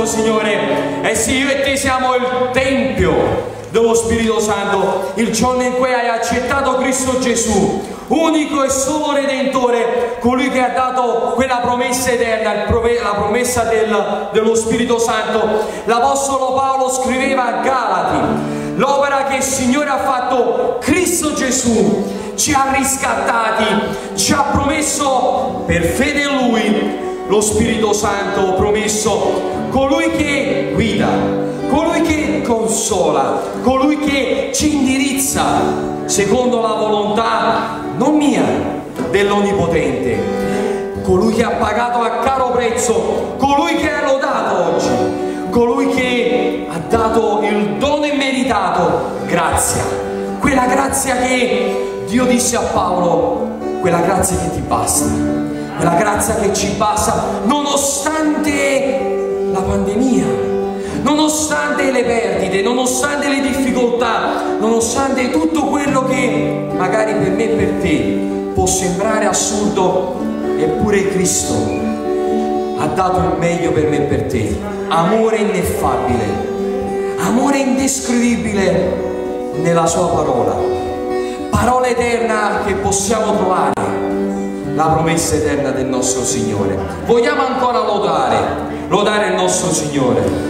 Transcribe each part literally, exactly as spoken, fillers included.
Signore. E sì, io e te siamo il Tempio dello Spirito Santo. Il giorno in cui hai accettato Cristo Gesù, unico e solo Redentore, colui che ha dato quella promessa eterna, la promessa del, dello Spirito Santo. L'Apostolo Paolo scriveva a Galati: l'opera che il Signore ha fatto, Cristo Gesù ci ha riscattati, ci ha promesso per fede in Lui lo Spirito Santo promesso, colui che guida, colui che consola, colui che ci indirizza secondo la volontà non mia, dell'Onnipotente, colui che ha pagato a caro prezzo, colui che è lodato oggi, colui che ha dato il dono immeritato, grazia, quella grazia che Dio disse a Paolo, quella grazia che ti basta, quella grazia che ci basta nonostante la pandemia, nonostante le perdite, nonostante le difficoltà, nonostante tutto quello che magari per me e per te può sembrare assurdo. Eppure Cristo ha dato il meglio per me e per te, amore ineffabile, amore indescrivibile nella sua parola, parola eterna che possiamo trovare, la promessa eterna del nostro Signore. Vogliamo ancora lodare, lodare il nostro Signore.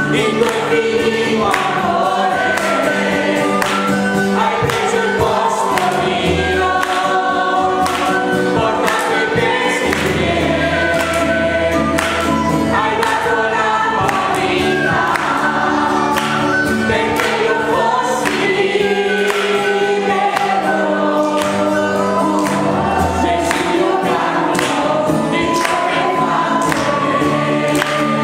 il tuo infinito amore, hai preso il posto mio, portato i pesi miei, hai dato la tua vita, perché io fossi libero. Sei il mio canto di ciò che hai fatto per me.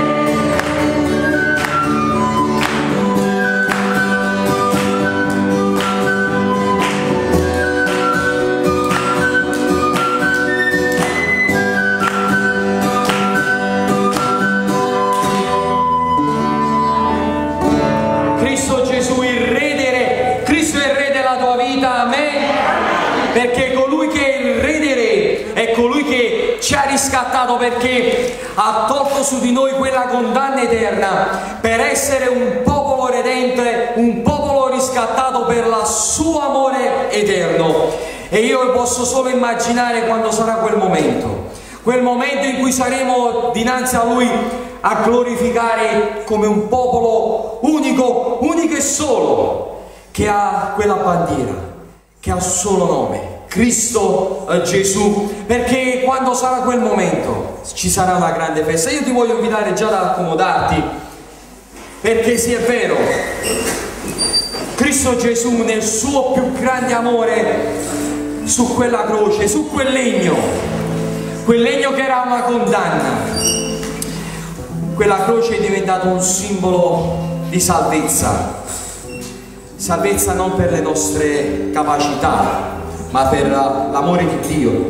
Cristo Gesù, il Re dei Re, Cristo è il Re della tua vita, amen. Perché colui che è il Re dei Re è colui che ci ha riscattato, perché ha tolto su di noi quella condanna eterna per essere un popolo redente, un popolo riscattato per il suo amore eterno. E io posso solo immaginare quando sarà quel momento, quel momento in cui saremo dinanzi a Lui a glorificare come un popolo unico, unico e solo, che ha quella bandiera, che ha il solo nome, Cristo Gesù, perché quando sarà quel momento ci sarà una grande festa. Io ti voglio invitare già ad accomodarti, perché sì, è vero, Cristo Gesù nel suo più grande amore su quella croce, su quel legno, quel legno che era una condanna, quella croce è diventata un simbolo di salvezza, salvezza non per le nostre capacità, ma per l'amore di Dio,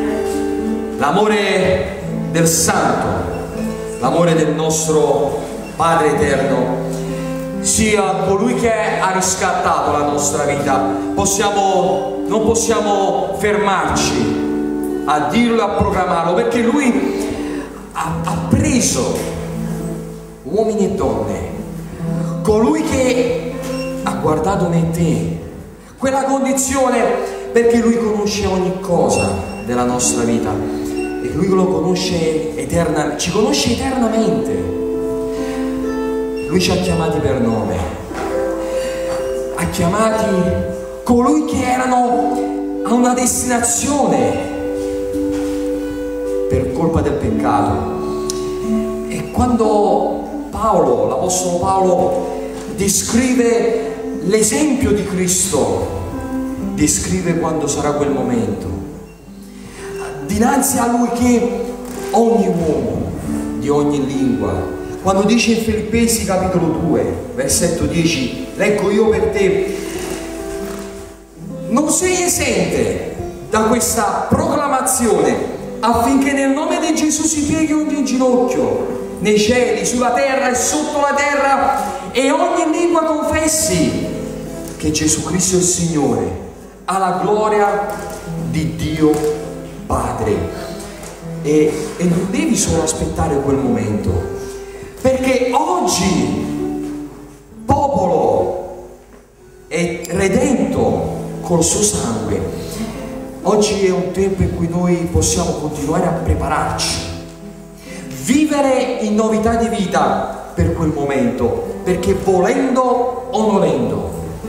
l'amore del Santo, l'amore del nostro Padre eterno, sia colui che ha riscattato la nostra vita. Possiamo, non possiamo fermarci a dirlo e a proclamarlo, perché Lui ha, ha preso uomini e donne, colui che ha guardato me e te, quella condizione, perché Lui conosce ogni cosa della nostra vita e Lui lo conosce eternamente, ci conosce eternamente. Lui ci ha chiamati per nome, ha chiamati colui che erano a una destinazione per colpa del peccato. E quando Paolo, l'Apostolo Paolo, descrive l'esempio di Cristo, descrive quando sarà quel momento, dinanzi a Lui che ogni uomo di ogni lingua, quando dice in Filippesi capitolo due, versetto dieci, leggo io per te, non sei esente da questa proclamazione, affinché nel nome di Gesù si pieghi ogni ginocchio, nei cieli, sulla terra e sotto la terra, e ogni lingua confessi che Gesù Cristo è il Signore, alla gloria di Dio Padre. E, e non devi solo aspettare quel momento, perché oggi popolo è redento col suo sangue. Oggi è un tempo in cui noi possiamo continuare a prepararci, vivere in novità di vita per quel momento, perché volendo o nolendo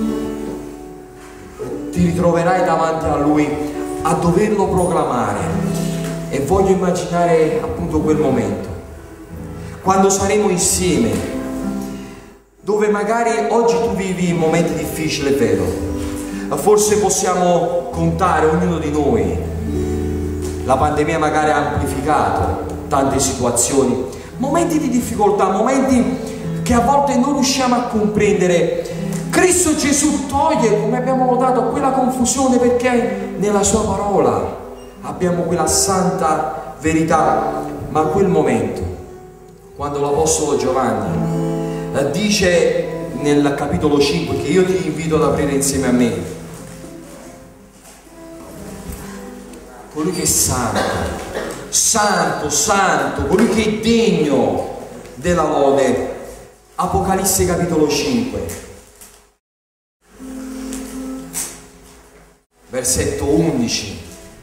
ti ritroverai davanti a Lui a doverlo proclamare. E voglio immaginare appunto quel momento, quando saremo insieme, dove magari oggi tu vivi momenti difficili, è vero, forse possiamo contare ognuno di noi, la pandemia magari ha amplificato tante situazioni, momenti di difficoltà, momenti che a volte non riusciamo a comprendere. Cristo Gesù toglie, come abbiamo notato, quella confusione, perché nella sua parola abbiamo quella santa verità. Ma quel momento, quando l'Apostolo Giovanni eh, dice nel capitolo cinque, che io ti invito ad aprire insieme a me, colui che è santo, santo, santo, colui che è degno della lode, Apocalisse capitolo cinque, versetto undici.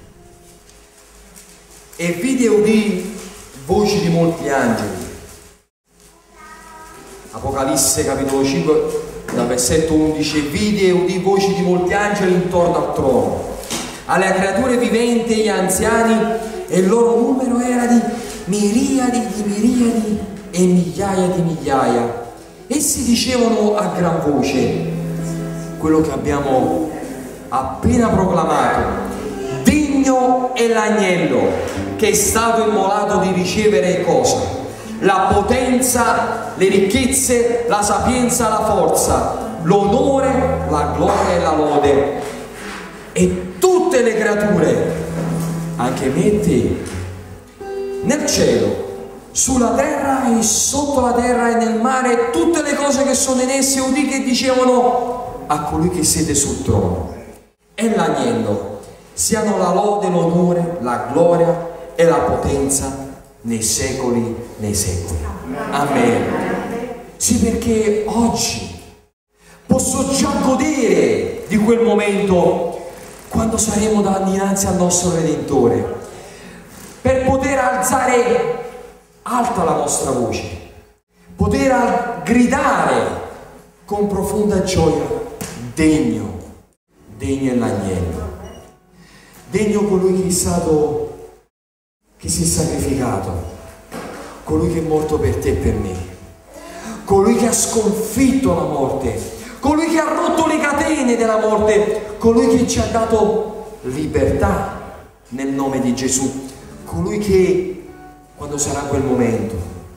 E vidi e udì voci di molti angeli. Apocalisse capitolo cinque, dal versetto undici: vidi e udì voci di molti angeli intorno al trono, alle creature viventi e gli anziani, e il loro numero era di miriadi di miriadi e migliaia di migliaia. Essi dicevano a gran voce quello che abbiamo appena proclamato: degno è l'agnello che è stato immolato di ricevere cosa? La potenza, le ricchezze, la sapienza, la forza, l'onore, la gloria e la lode. E tutte le creature, anche me e te, nel cielo, sulla terra e sotto la terra e nel mare, tutte le cose che sono in esse, udì che dicevano a colui che siede sul trono e l'agnello: siano la lode, l'onore, la gloria e la potenza nei secoli, nei secoli. Amen. Sì, perché oggi posso già godere di quel momento quando saremo dinanzi al nostro Redentore, per poter alzare alta la nostra voce, poter gridare con profonda gioia: degno, degno è l'agnello, degno colui che è stato, che si è sacrificato, colui che è morto per te e per me, colui che ha sconfitto la morte, colui che ha rotto le catene della morte, colui che ci ha dato libertà nel nome di Gesù, colui che, quando sarà quel momento,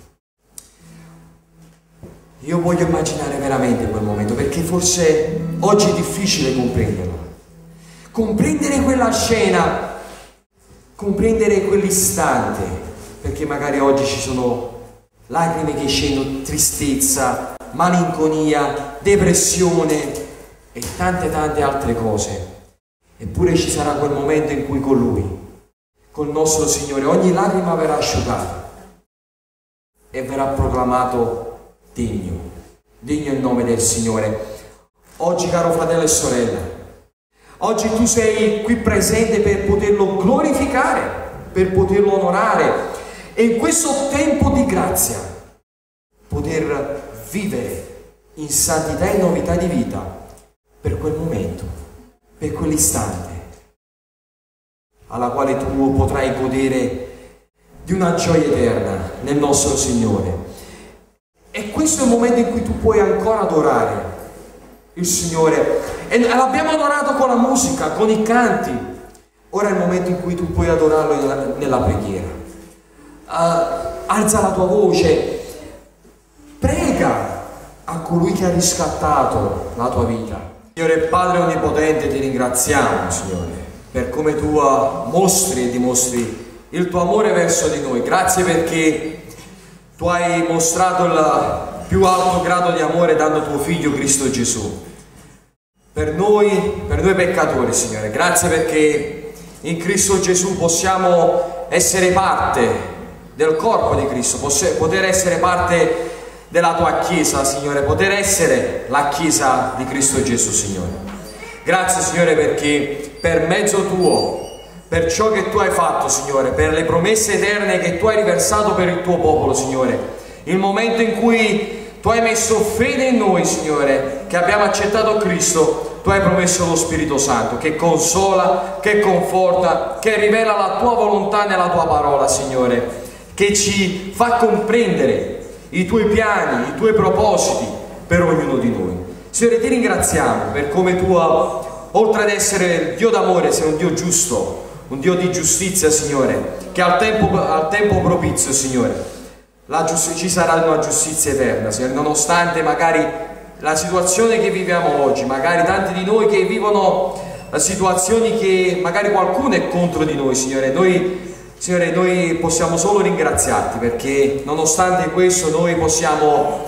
io voglio immaginare veramente quel momento, perché forse oggi è difficile comprenderlo, comprendere quella scena, comprendere quell'istante, perché magari oggi ci sono lacrime che scendono, tristezza, malinconia, depressione e tante tante altre cose. Eppure ci sarà quel momento in cui con Lui, col nostro Signore, ogni lacrima verrà asciugata e verrà proclamato degno, degno il nome del Signore. Oggi, caro fratello e sorella, oggi tu sei qui presente per poterlo glorificare, per poterlo onorare e in questo tempo di grazia poter vivere in santità e novità di vita per quel momento, per quell'istante alla quale tu potrai godere di una gioia eterna nel nostro Signore. E questo è il momento in cui tu puoi ancora adorare il Signore. E l'abbiamo adorato con la musica, con i canti. Ora è il momento in cui tu puoi adorarlo nella, nella preghiera. Uh, alza la tua voce, prega a colui che ha riscattato la tua vita. Signore Padre Onnipotente, ti ringraziamo, Signore, per come tu mostri e dimostri il tuo amore verso di noi. Grazie perché tu hai mostrato il più alto grado di amore dando tuo Figlio Cristo Gesù per noi, per noi peccatori, Signore. Grazie perché in Cristo Gesù possiamo essere parte del corpo di Cristo, poter essere parte della tua Chiesa, Signore, poter essere la Chiesa di Cristo Gesù, Signore. Grazie, Signore, perché per mezzo tuo, per ciò che tu hai fatto, Signore, per le promesse eterne che tu hai riversato per il tuo popolo, Signore, il momento in cui tu hai messo fede in noi, Signore, che abbiamo accettato Cristo, tu hai promesso lo Spirito Santo che consola, che conforta, che rivela la tua volontà nella tua parola, Signore, che ci fa comprendere i tuoi piani, i tuoi propositi per ognuno di noi. Signore, ti ringraziamo per come tu, oltre ad essere Dio d'amore, sei un Dio giusto, un Dio di giustizia, Signore, che al tempo, al tempo propizio, Signore, la ci sarà una giustizia eterna, Signore, nonostante magari la situazione che viviamo oggi, magari tanti di noi che vivono situazioni che magari qualcuno è contro di noi, Signore. Noi, Signore, noi possiamo solo ringraziarti perché nonostante questo noi possiamo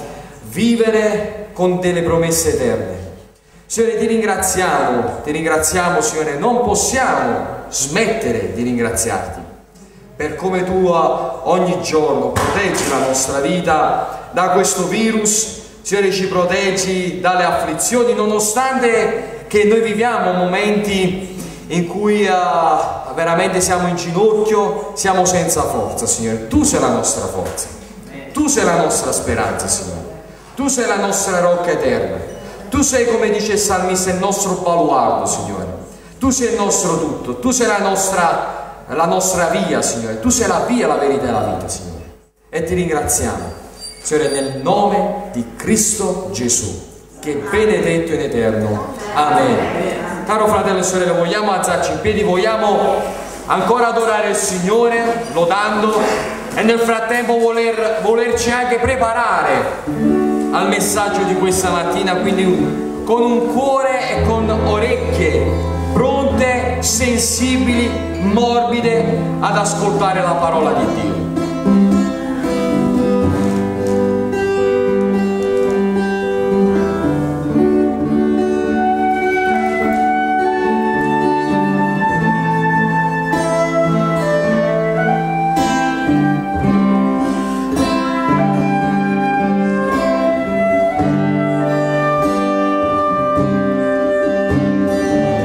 vivere con delle promesse eterne. Signore, ti ringraziamo, ti ringraziamo, Signore, non possiamo smettere di ringraziarti per come tu ogni giorno proteggi la nostra vita da questo virus. Signore, ci proteggi dalle afflizioni, nonostante che noi viviamo momenti in cui uh, veramente siamo in ginocchio, siamo senza forza, Signore. Tu sei la nostra forza, tu sei la nostra speranza, Signore. Tu sei la nostra rocca eterna. Tu sei, come dice il salmista, il nostro baluardo, Signore. Tu sei il nostro tutto. Tu sei la nostra, la nostra via, Signore. Tu sei la via, la verità e la vita, Signore. E ti ringraziamo, Signore, nel nome di Cristo Gesù, che è benedetto in eterno. Amen. Caro fratello e sorelle, vogliamo alzarci in piedi, vogliamo ancora adorare il Signore, lodando, e nel frattempo voler, volerci anche preparare al messaggio di questa mattina, quindi con un cuore e con orecchie pronte, sensibili, morbide ad ascoltare la parola di Dio.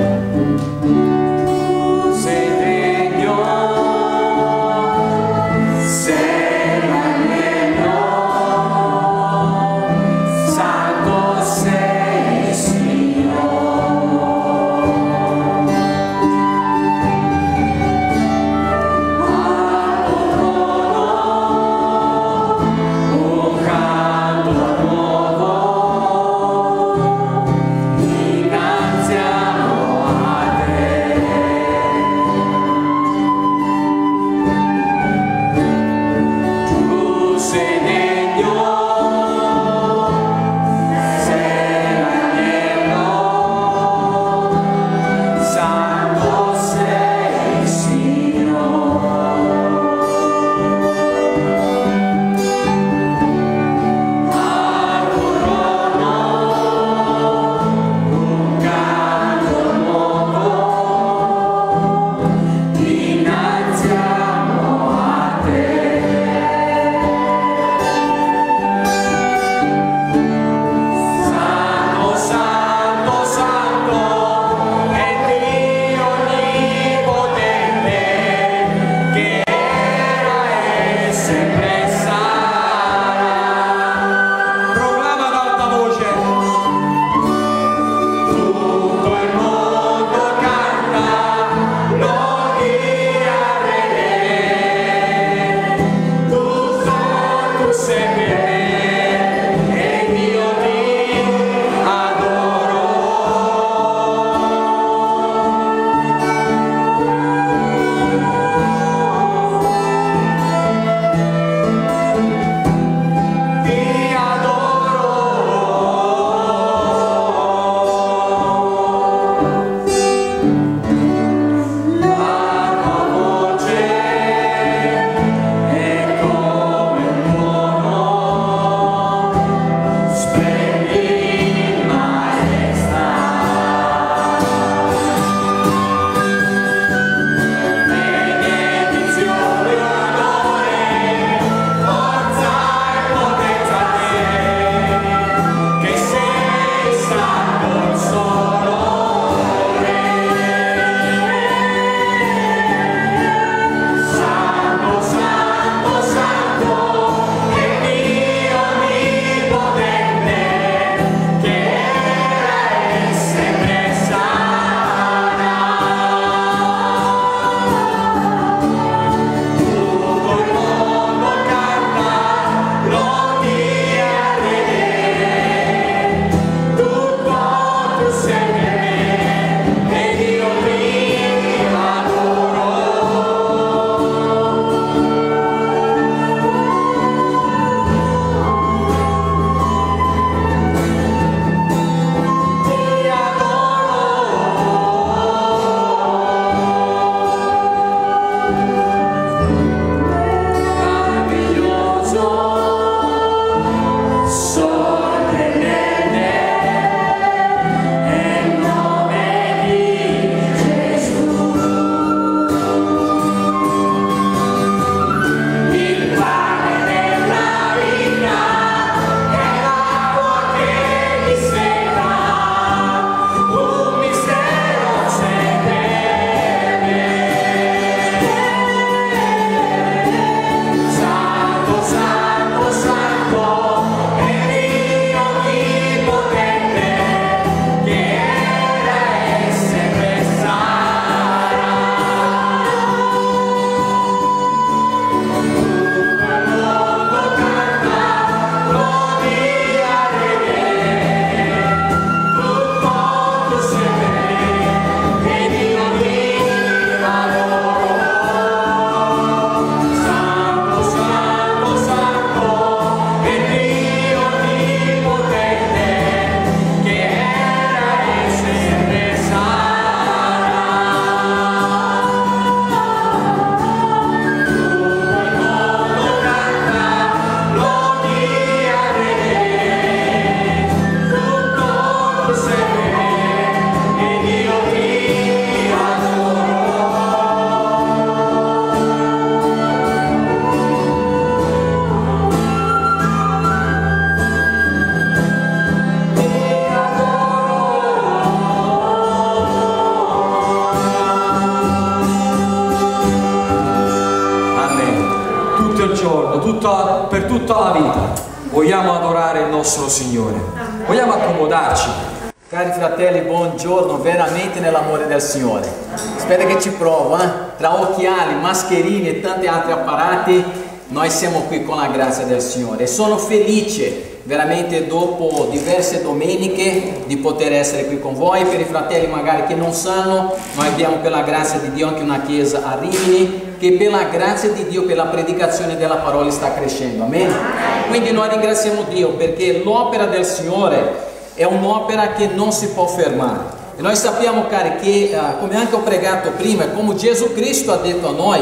Sei degno Vogliamo adorare il nostro Signore. Vogliamo accomodarci. Cari fratelli, buongiorno, veramente nell'amore del Signore. Spero che ci provo, eh? Tra occhiali, mascherine e tanti altri apparati, noi siamo qui con la grazia del Signore. E sono felice veramente dopo diverse domeniche di poter essere qui con voi. Per i fratelli magari che non sanno, noi abbiamo per la grazia di Dio anche una chiesa a Rimini che per la grazia di Dio, per la predicazione della parola sta crescendo, amen? Quindi noi ringraziamo Dio perché l'opera del Signore è un'opera che non si può fermare. E noi sappiamo, cari, che uh, come anche ho pregato prima, come Gesù Cristo ha detto a noi,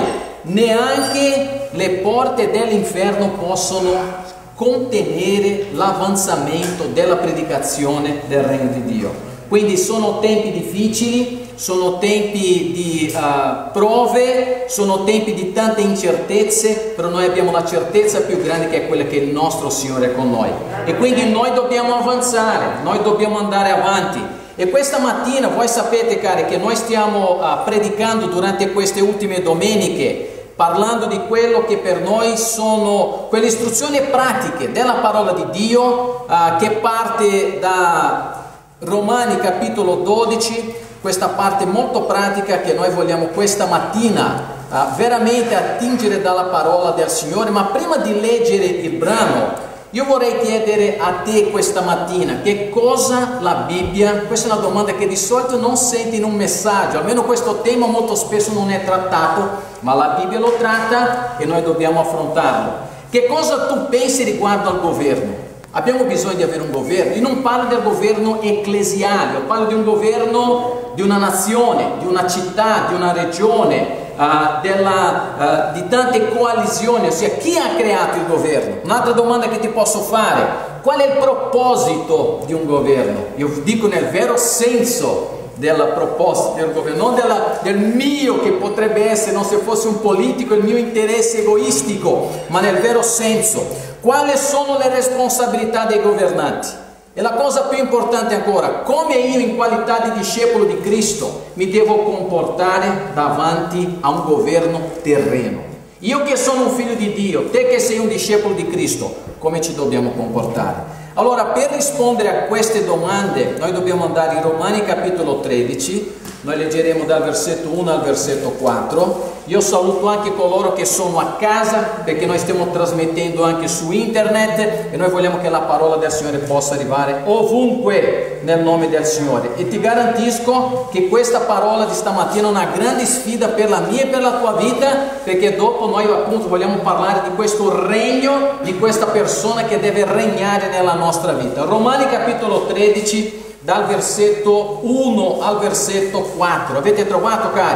neanche le porte dell'inferno possono contenere l'avanzamento della predicazione del regno di Dio. Quindi sono tempi difficili, sono tempi di uh, prove, sono tempi di tante incertezze, però noi abbiamo la certezza più grande che è quella che il nostro Signore è con noi. E quindi noi dobbiamo avanzare, noi dobbiamo andare avanti. E questa mattina voi sapete, cari, che noi stiamo uh, predicando durante queste ultime domeniche, parlando di quello che per noi sono quelle istruzioni pratiche della parola di Dio, uh, che parte da Romani capitolo dodici, questa parte molto pratica che noi vogliamo questa mattina uh, veramente attingere dalla parola del Signore. Ma prima di leggere il brano, io vorrei chiedere a te questa mattina che cosa la Bibbia, questa è una domanda che di solito non senti in un messaggio, almeno questo tema molto spesso non è trattato, ma la Bibbia lo tratta e noi dobbiamo affrontarlo. Che cosa tu pensi riguardo al governo? Abbiamo bisogno di avere un governo. Io non parlo del governo ecclesiale, io parlo di un governo di una nazione, di una città, di una regione, Uh, della, uh, di tante coalizioni, ossia chi ha creato il governo. Un'altra domanda che ti posso fare: qual è il proposito di un governo? Io dico nel vero senso del proposito del governo, non della, del mio, che potrebbe essere, non se fosse un politico, il mio interesse egoistico, ma nel vero senso. Quali sono le responsabilità dei governanti? E la cosa più importante ancora, come io in qualità di discepolo di Cristo mi devo comportare davanti a un governo terreno. Io che sono un figlio di Dio, te che sei un discepolo di Cristo, come ci dobbiamo comportare? Allora, per rispondere a queste domande, noi dobbiamo andare in Romani capitolo tredici, noi leggeremo dal versetto uno al versetto quattro. Io saluto anche coloro che sono a casa, perché noi stiamo trasmettendo anche su internet e noi vogliamo che la parola del Signore possa arrivare ovunque nel nome del Signore. E ti garantisco che questa parola di stamattina è una grande sfida per la mia e per la tua vita, perché dopo noi appunto vogliamo parlare di questo regno, di questa persona che deve regnare nella nostra vita. Romani capitolo tredici, dal versetto uno al versetto quattro. Avete trovato, cari?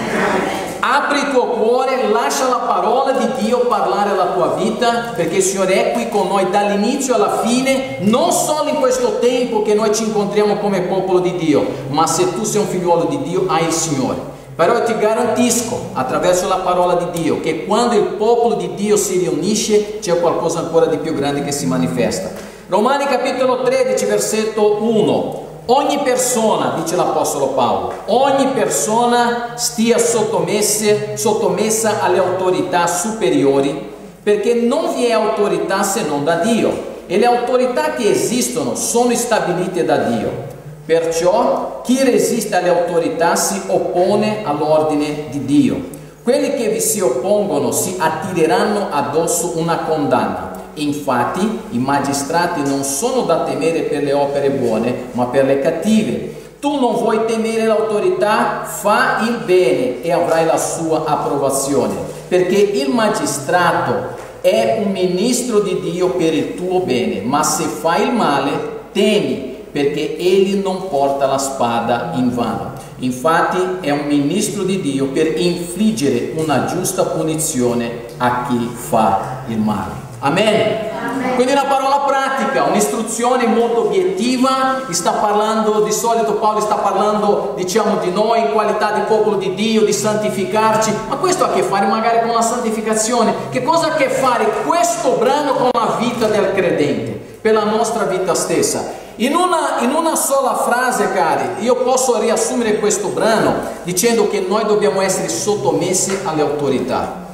Apri il tuo cuore, lascia la parola di Dio parlare alla tua vita, perché il Signore è qui con noi dall'inizio alla fine, non solo in questo tempo che noi ci incontriamo come popolo di Dio, ma se tu sei un figliuolo di Dio hai il Signore. Però ti garantisco, attraverso la parola di Dio, che quando il popolo di Dio si riunisce c'è qualcosa ancora di più grande che si manifesta. Romani capitolo tredici, versetto uno. Ogni persona, dice l'Apostolo Paolo, ogni persona stia sottomessa, sottomessa alle autorità superiori, perché non vi è autorità se non da Dio, e le autorità che esistono sono stabilite da Dio. Perciò chi resiste alle autorità si oppone all'ordine di Dio. Quelli che vi si oppongono si attireranno addosso una condanna. Infatti i magistrati non sono da temere per le opere buone, ma per le cattive. Tu non vuoi temere l'autorità? Fa il bene e avrai la sua approvazione, perché il magistrato è un ministro di Dio per il tuo bene, ma se fai il male, temi, perché egli non porta la spada in vano. Infatti è un ministro di Dio per infliggere una giusta punizione a chi fa il male. Amen. Amen. Quindi una parola pratica, un'istruzione molto obiettiva. Sta parlando, di solito Paolo sta parlando, diciamo, di noi in qualità di popolo di Dio, di santificarci, ma questo ha a che fare magari con la santificazione. Che cosa ha a che fare questo brano con la vita del credente, per la nostra vita stessa? In una, in una sola frase, cari, io posso riassumere questo brano dicendo che noi dobbiamo essere sottomessi alle autorità.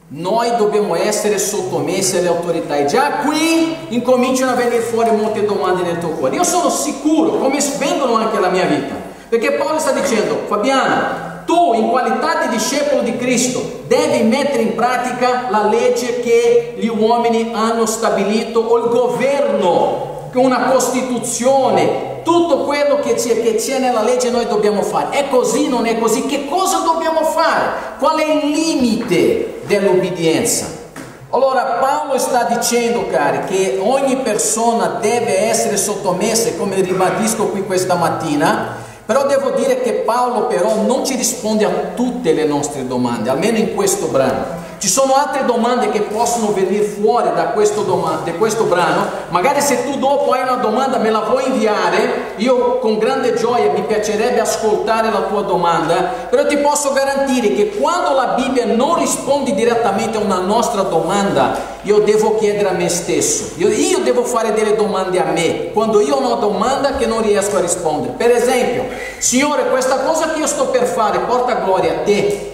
noi dobbiamo essere sottomessi alle autorità. E già qui incominciano a venire fuori molte domande nel tuo cuore. Io sono sicuro, come vengono anche alla mia vita, perché Paolo sta dicendo: Fabiano, tu in qualità di discepolo di Cristo devi mettere in pratica la legge che gli uomini hanno stabilito, o il governo, con una costituzione, tutto quello che c'è, che c'è nella legge noi dobbiamo fare. È così, non è così? Che cosa dobbiamo fare? Qual è il limite dell'obbedienza? Allora Paolo sta dicendo, cari, che ogni persona deve essere sottomessa, come ribadisco qui questa mattina. Però devo dire che Paolo però non ci risponde a tutte le nostre domande, almeno in questo brano. Ci sono altre domande che possono venire fuori da questo, da questo brano. Magari se tu dopo hai una domanda me la vuoi inviare, io con grande gioia mi piacerebbe ascoltare la tua domanda. Però ti posso garantire che quando la Bibbia non risponde direttamente a una nostra domanda, io devo chiedere a me stesso, io, io devo fare delle domande a me quando io ho una domanda che non riesco a rispondere. Per esempio: Signore, questa cosa che io sto per fare porta gloria a te?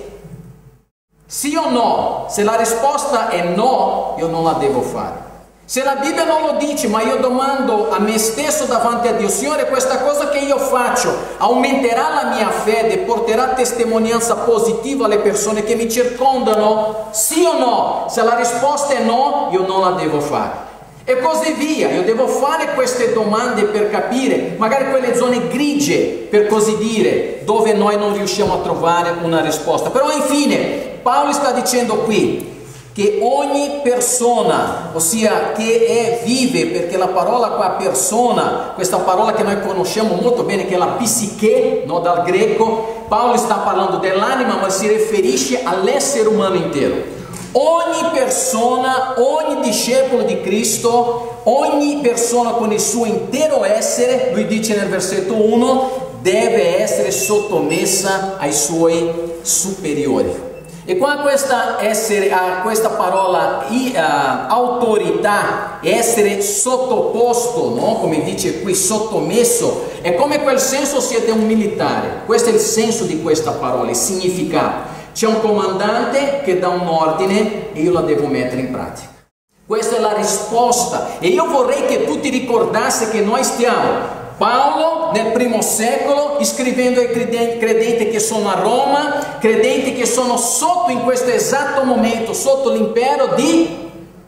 Sì o no? Se la risposta è no, io non la devo fare. Se la Bibbia non lo dice, ma io domando a me stesso davanti a Dio: Signore, questa cosa che io faccio aumenterà la mia fede, porterà testimonianza positiva alle persone che mi circondano? Sì o no? Se la risposta è no, io non la devo fare. E così via. Io devo fare queste domande per capire magari quelle zone grigie, per così dire, dove noi non riusciamo a trovare una risposta. Però infine Paolo sta dicendo qui che ogni persona, ossia che è vive, perché la parola qua persona, questa parola che noi conosciamo molto bene, che è la psiche, no, dal greco, Paolo sta parlando dell'anima, ma si riferisce all'essere umano intero. Ogni persona, ogni discepolo di Cristo, ogni persona con il suo intero essere, lui dice nel versetto uno, deve essere sottomessa ai suoi superiori. E qua questa, essere, uh, questa parola uh, autorità, essere sottoposto, no? Come dice qui, sottomesso, è come quel senso siete un militare. Questo è il senso di questa parola, il significato. C'è un comandante che dà un ordine e io la devo mettere in pratica. Questa è la risposta. E io vorrei che tu ti ricordassi che noi stiamo, Paolo nel primo secolo, scrivendo ai credenti, credenti che sono a Roma, credenti che sono sotto in questo esatto momento, sotto l'impero di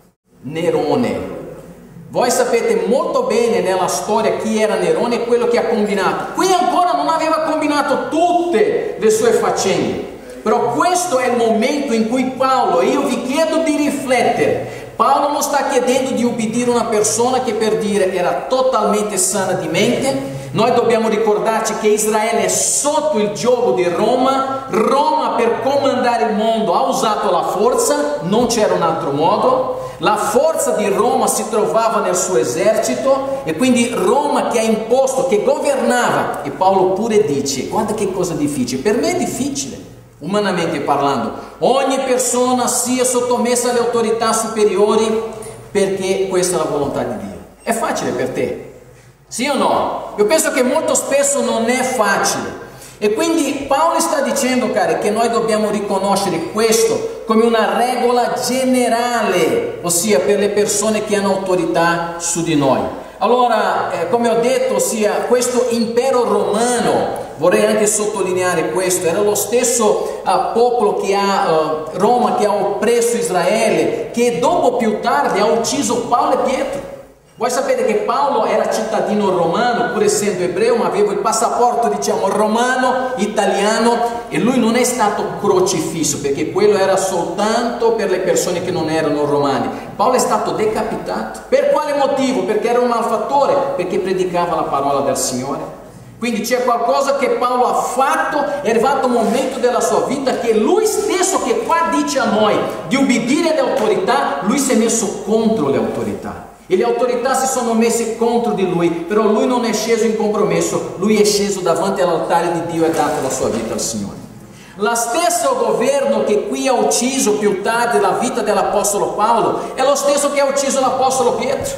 Nerone. Voi sapete molto bene nella storia chi era Nerone e quello che ha combinato. Qui ancora non aveva combinato tutte le sue faccende. Però questo è il momento in cui Paolo, e io vi chiedo di riflettere, Paolo non sta chiedendo di ubbidire una persona che, per dire, era totalmente sana di mente. Noi dobbiamo ricordarci che Israele è sotto il giogo di Roma. Roma, per comandare il mondo, ha usato la forza, non c'era un altro modo. La forza di Roma si trovava nel suo esercito, e quindi Roma che ha imposto, che governava. E Paolo pure dice, guarda che cosa difficile, per me è difficile, umanamente parlando, ogni persona sia sottomessa alle autorità superiori, perché questa è la volontà di Dio. È facile per te? Sì o no? Io penso che molto spesso non è facile. E quindi Paolo sta dicendo, cari, che noi dobbiamo riconoscere questo come una regola generale, ossia per le persone che hanno autorità su di noi. Allora, eh, come ho detto, ossia questo impero romano, vorrei anche sottolineare questo, era lo stesso uh, popolo che ha, uh, Roma, che ha oppresso Israele, che dopo, più tardi, ha ucciso Paolo e Pietro. Voi sapete che Paolo era cittadino romano, pur essendo ebreo, ma aveva il passaporto, diciamo, romano, italiano, e lui non è stato crocifisso, perché quello era soltanto per le persone che non erano romani. Paolo è stato decapitato. Per quale motivo? Perché era un malfattore, perché predicava la parola del Signore. Quindi c'è qualcosa che Paolo ha fatto, è arrivato un momento della sua vita che lui stesso, che qua dice a noi di ubbidire alle autorità, lui si è messo contro le autorità. E le autorità si sono messe contro di lui, però lui non è sceso in compromesso, lui è sceso davanti all'altare di Dio e ha dato la sua vita al Signore. Lo stesso governo che qui ha ucciso più tardi la vita dell'Apostolo Paolo è lo stesso che ha ucciso l'Apostolo Pietro.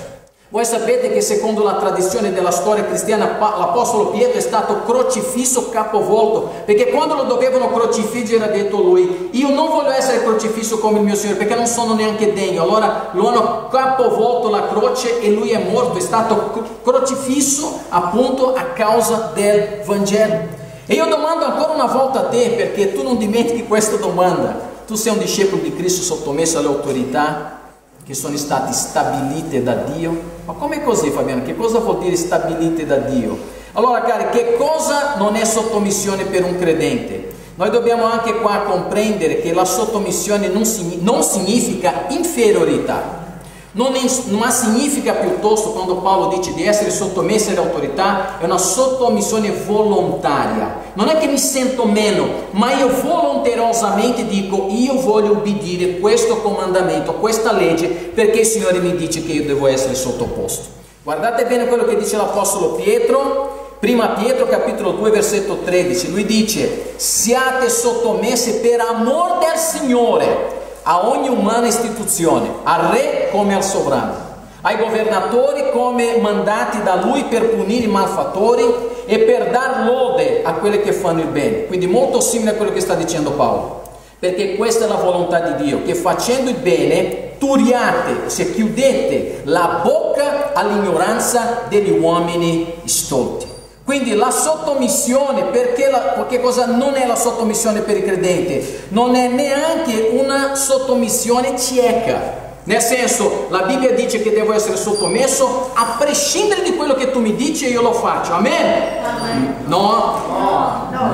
Voi sapete che secondo la tradizione della storia cristiana l'Apostolo Pietro è stato crocifisso capovolto, perché quando lo dovevano crocifiggere ha detto lui: io non voglio essere crocifisso come il mio Signore perché non sono neanche degno. Allora lo hanno capovolto la croce e lui è morto, è stato crocifisso appunto a causa del Vangelo. E io domando ancora una volta a te, perché tu non dimentichi questa domanda: tu sei un discepolo di Cristo sottomesso alle autorità che sono state stabilite da Dio? Ma come così, Fabiano? Che cosa vuol dire stabilite da Dio? Allora, cari, che cosa non è sottomissione per un credente? Noi dobbiamo anche qua comprendere che la sottomissione non, non significa inferiorità, non è, ma significa piuttosto, quando Paolo dice di essere sottomessi alle autorità, è una sottomissione volontaria. Non è che mi sento meno, ma io volenterosamente dico: io voglio ubbidire questo comandamento, questa legge, perché il Signore mi dice che io devo essere sottoposto. Guardate bene quello che dice l'Apostolo Pietro, prima Pietro capitolo due versetto tredici, lui dice: siate sottomessi per amor del Signore a ogni umana istituzione, al re come al sovrano, ai governatori come mandati da lui per punire i malfattori e per dar lode a quelli che fanno il bene. Quindi molto simile a quello che sta dicendo Paolo, perché questa è la volontà di Dio, che facendo il bene turiate, se chiudete la bocca all'ignoranza degli uomini stolti. Quindi la sottomissione, perché la, che cosa non è la sottomissione per i credenti? Non è neanche una sottomissione cieca. Nel senso, la Bibbia dice che devo essere sottomesso a prescindere di quello che tu mi dici e io lo faccio. Amen? Amen. No, no, no,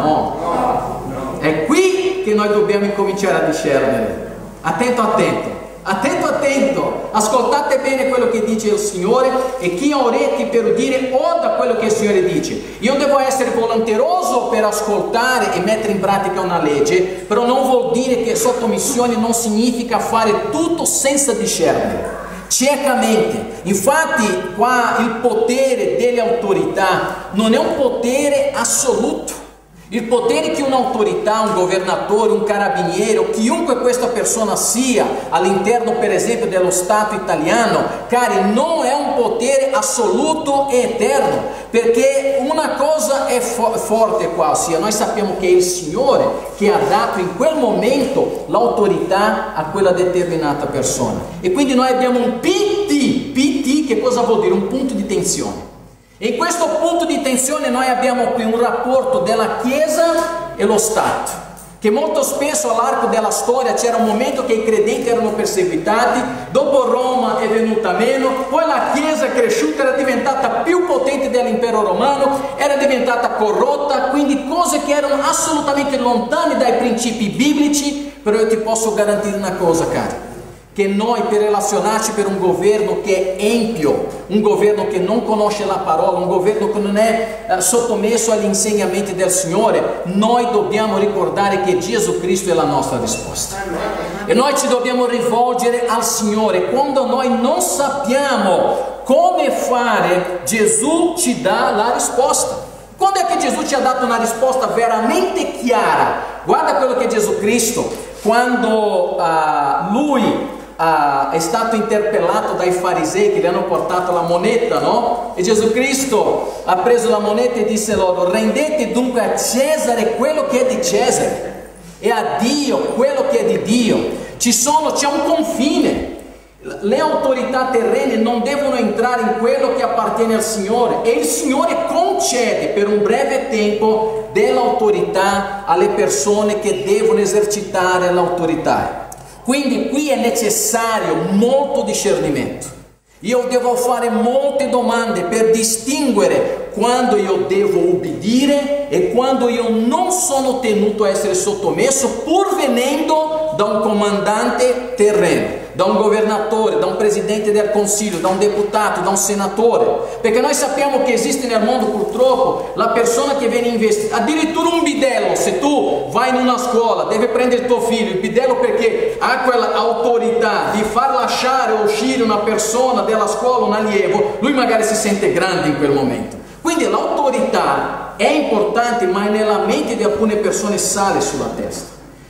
no. È qui che noi dobbiamo incominciare a discernere. Attento, attento. Attento, attento, ascoltate bene quello che dice il Signore, e chi ha orecchi per udire oda quello che il Signore dice. Io devo essere volenteroso per ascoltare e mettere in pratica una legge, però non vuol dire che sottomissione non significa fare tutto senza discernere, ciecamente. Infatti qua il potere delle autorità non è un potere assoluto. Il potere che un'autorità, un governatore, un carabiniere o chiunque questa persona sia all'interno per esempio dello Stato italiano, cari, non è un potere assoluto e eterno, perché una cosa è fo- forte qua, ossia noi sappiamo che è il Signore che ha dato in quel momento l'autorità a quella determinata persona, e quindi noi abbiamo un P T. P T che cosa vuol dire? Un punto di tensione. E in questo punto di tensione noi abbiamo qui un rapporto della Chiesa e lo Stato, che molto spesso all'arco della storia c'era un momento che i credenti erano perseguitati, dopo Roma è venuta meno, poi la Chiesa è cresciuta, era diventata più potente dell'impero romano, era diventata corrotta, quindi cose che erano assolutamente lontane dai principi biblici. Però io ti posso garantire una cosa, cari, che noi per relazionarci per un governo che è empio, un governo che non conosce la parola, un governo che non è eh, sottomesso agli insegnamenti del Signore, noi dobbiamo ricordare che Gesù Cristo è la nostra risposta. E noi ci dobbiamo rivolgere al Signore. Quando noi non sappiamo come fare, Gesù ci dà la risposta. Quando è che Gesù ci ha dato una risposta veramente chiara? Guarda quello che Gesù Cristo, quando uh, lui Uh, è stato interpellato dai farisei che gli hanno portato la moneta, no? E Gesù Cristo ha preso la moneta e disse loro: rendete dunque a Cesare quello che è di Cesare e a Dio quello che è di Dio. Ci sono, c'è un confine. Le autorità terrene non devono entrare in quello che appartiene al Signore, e il Signore concede per un breve tempo dell'autorità alle persone che devono esercitare l'autorità. Quindi qui è necessario molto discernimento. Io devo fare molte domande per distinguere quando io devo ubbidire e quando io non sono tenuto a essere sottomesso, pur venendo da un comandante terreno, da un governatore, da un presidente del consiglio, da un deputato, da un senatore. Perché noi sappiamo che esiste nel mondo purtroppo la persona che viene investita, addirittura un bidello. Se tu vai in una scuola, devi prendere il tuo figlio, il bidello, perché ha quella autorità di far lasciare o uscire una persona della scuola, un allievo, lui magari si sente grande in quel momento. Quindi l'autorità è importante, ma nella mente di alcune persone sale sulla testa.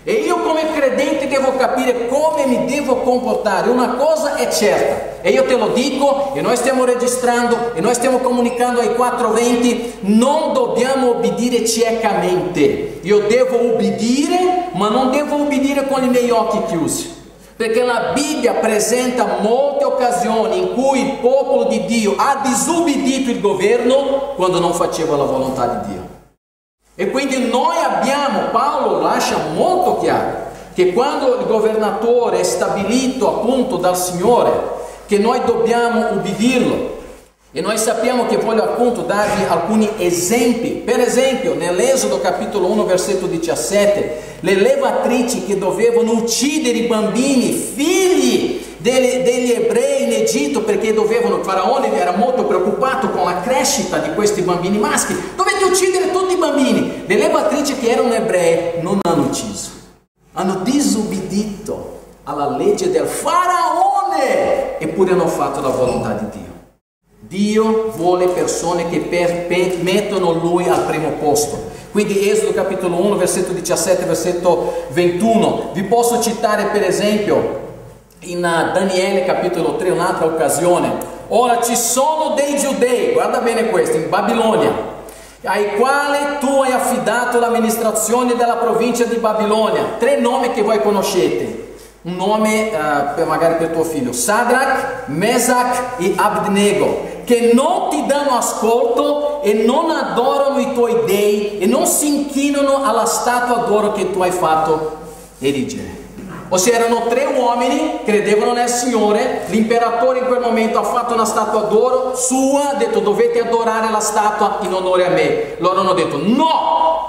E io come credente devo capire come mi devo comportare. Una cosa è certa, e io te lo dico, e noi stiamo registrando, e noi stiamo comunicando ai quattrocentoventi, non dobbiamo obbedire ciecamente. Io devo obbedire, ma non devo obbedire con i miei occhi chiusi. Perché la Bibbia presenta molte occasioni in cui il popolo di Dio ha disobbedito il governo quando non faceva la volontà di Dio. E quindi noi abbiamo, Paolo lascia molto chiaro, che quando il governatore è stabilito appunto dal Signore, che noi dobbiamo ubbidirlo. E noi sappiamo che voglio appunto darvi alcuni esempi. Per esempio, nell'Esodo capitolo uno, versetto diciassette, le levatrici che dovevano uccidere i bambini, figli degli, degli ebrei in Egitto, perché dovevano, il faraone era molto preoccupato con la crescita di questi bambini maschi, dovete uccidere tutti i bambini. Le levatrici che erano ebrei non hanno ucciso, hanno disobbedito alla legge del faraone, eppure hanno fatto la volontà di Dio. Dio vuole persone che per, per, mettono Lui al primo posto. Quindi Esodo capitolo uno, versetto diciassette, versetto ventuno. Vi posso citare per esempio in Daniele capitolo tre, un'altra occasione. Ora ci sono dei giudei, guarda bene questo, in Babilonia, ai quali tu hai affidato l'amministrazione della provincia di Babilonia. Tre nomi che voi conoscete. Un nome uh, per, magari per tuo figlio: Sadrach, Mesach e Abednego, che non ti danno ascolto e non adorano i tuoi dei e non si inchinano alla statua d'oro che tu hai fatto erigere. Ossia, erano tre uomini, credevano nel Signore, l'imperatore in quel momento ha fatto una statua d'oro sua, ha detto dovete adorare la statua in onore a me. Loro hanno detto no!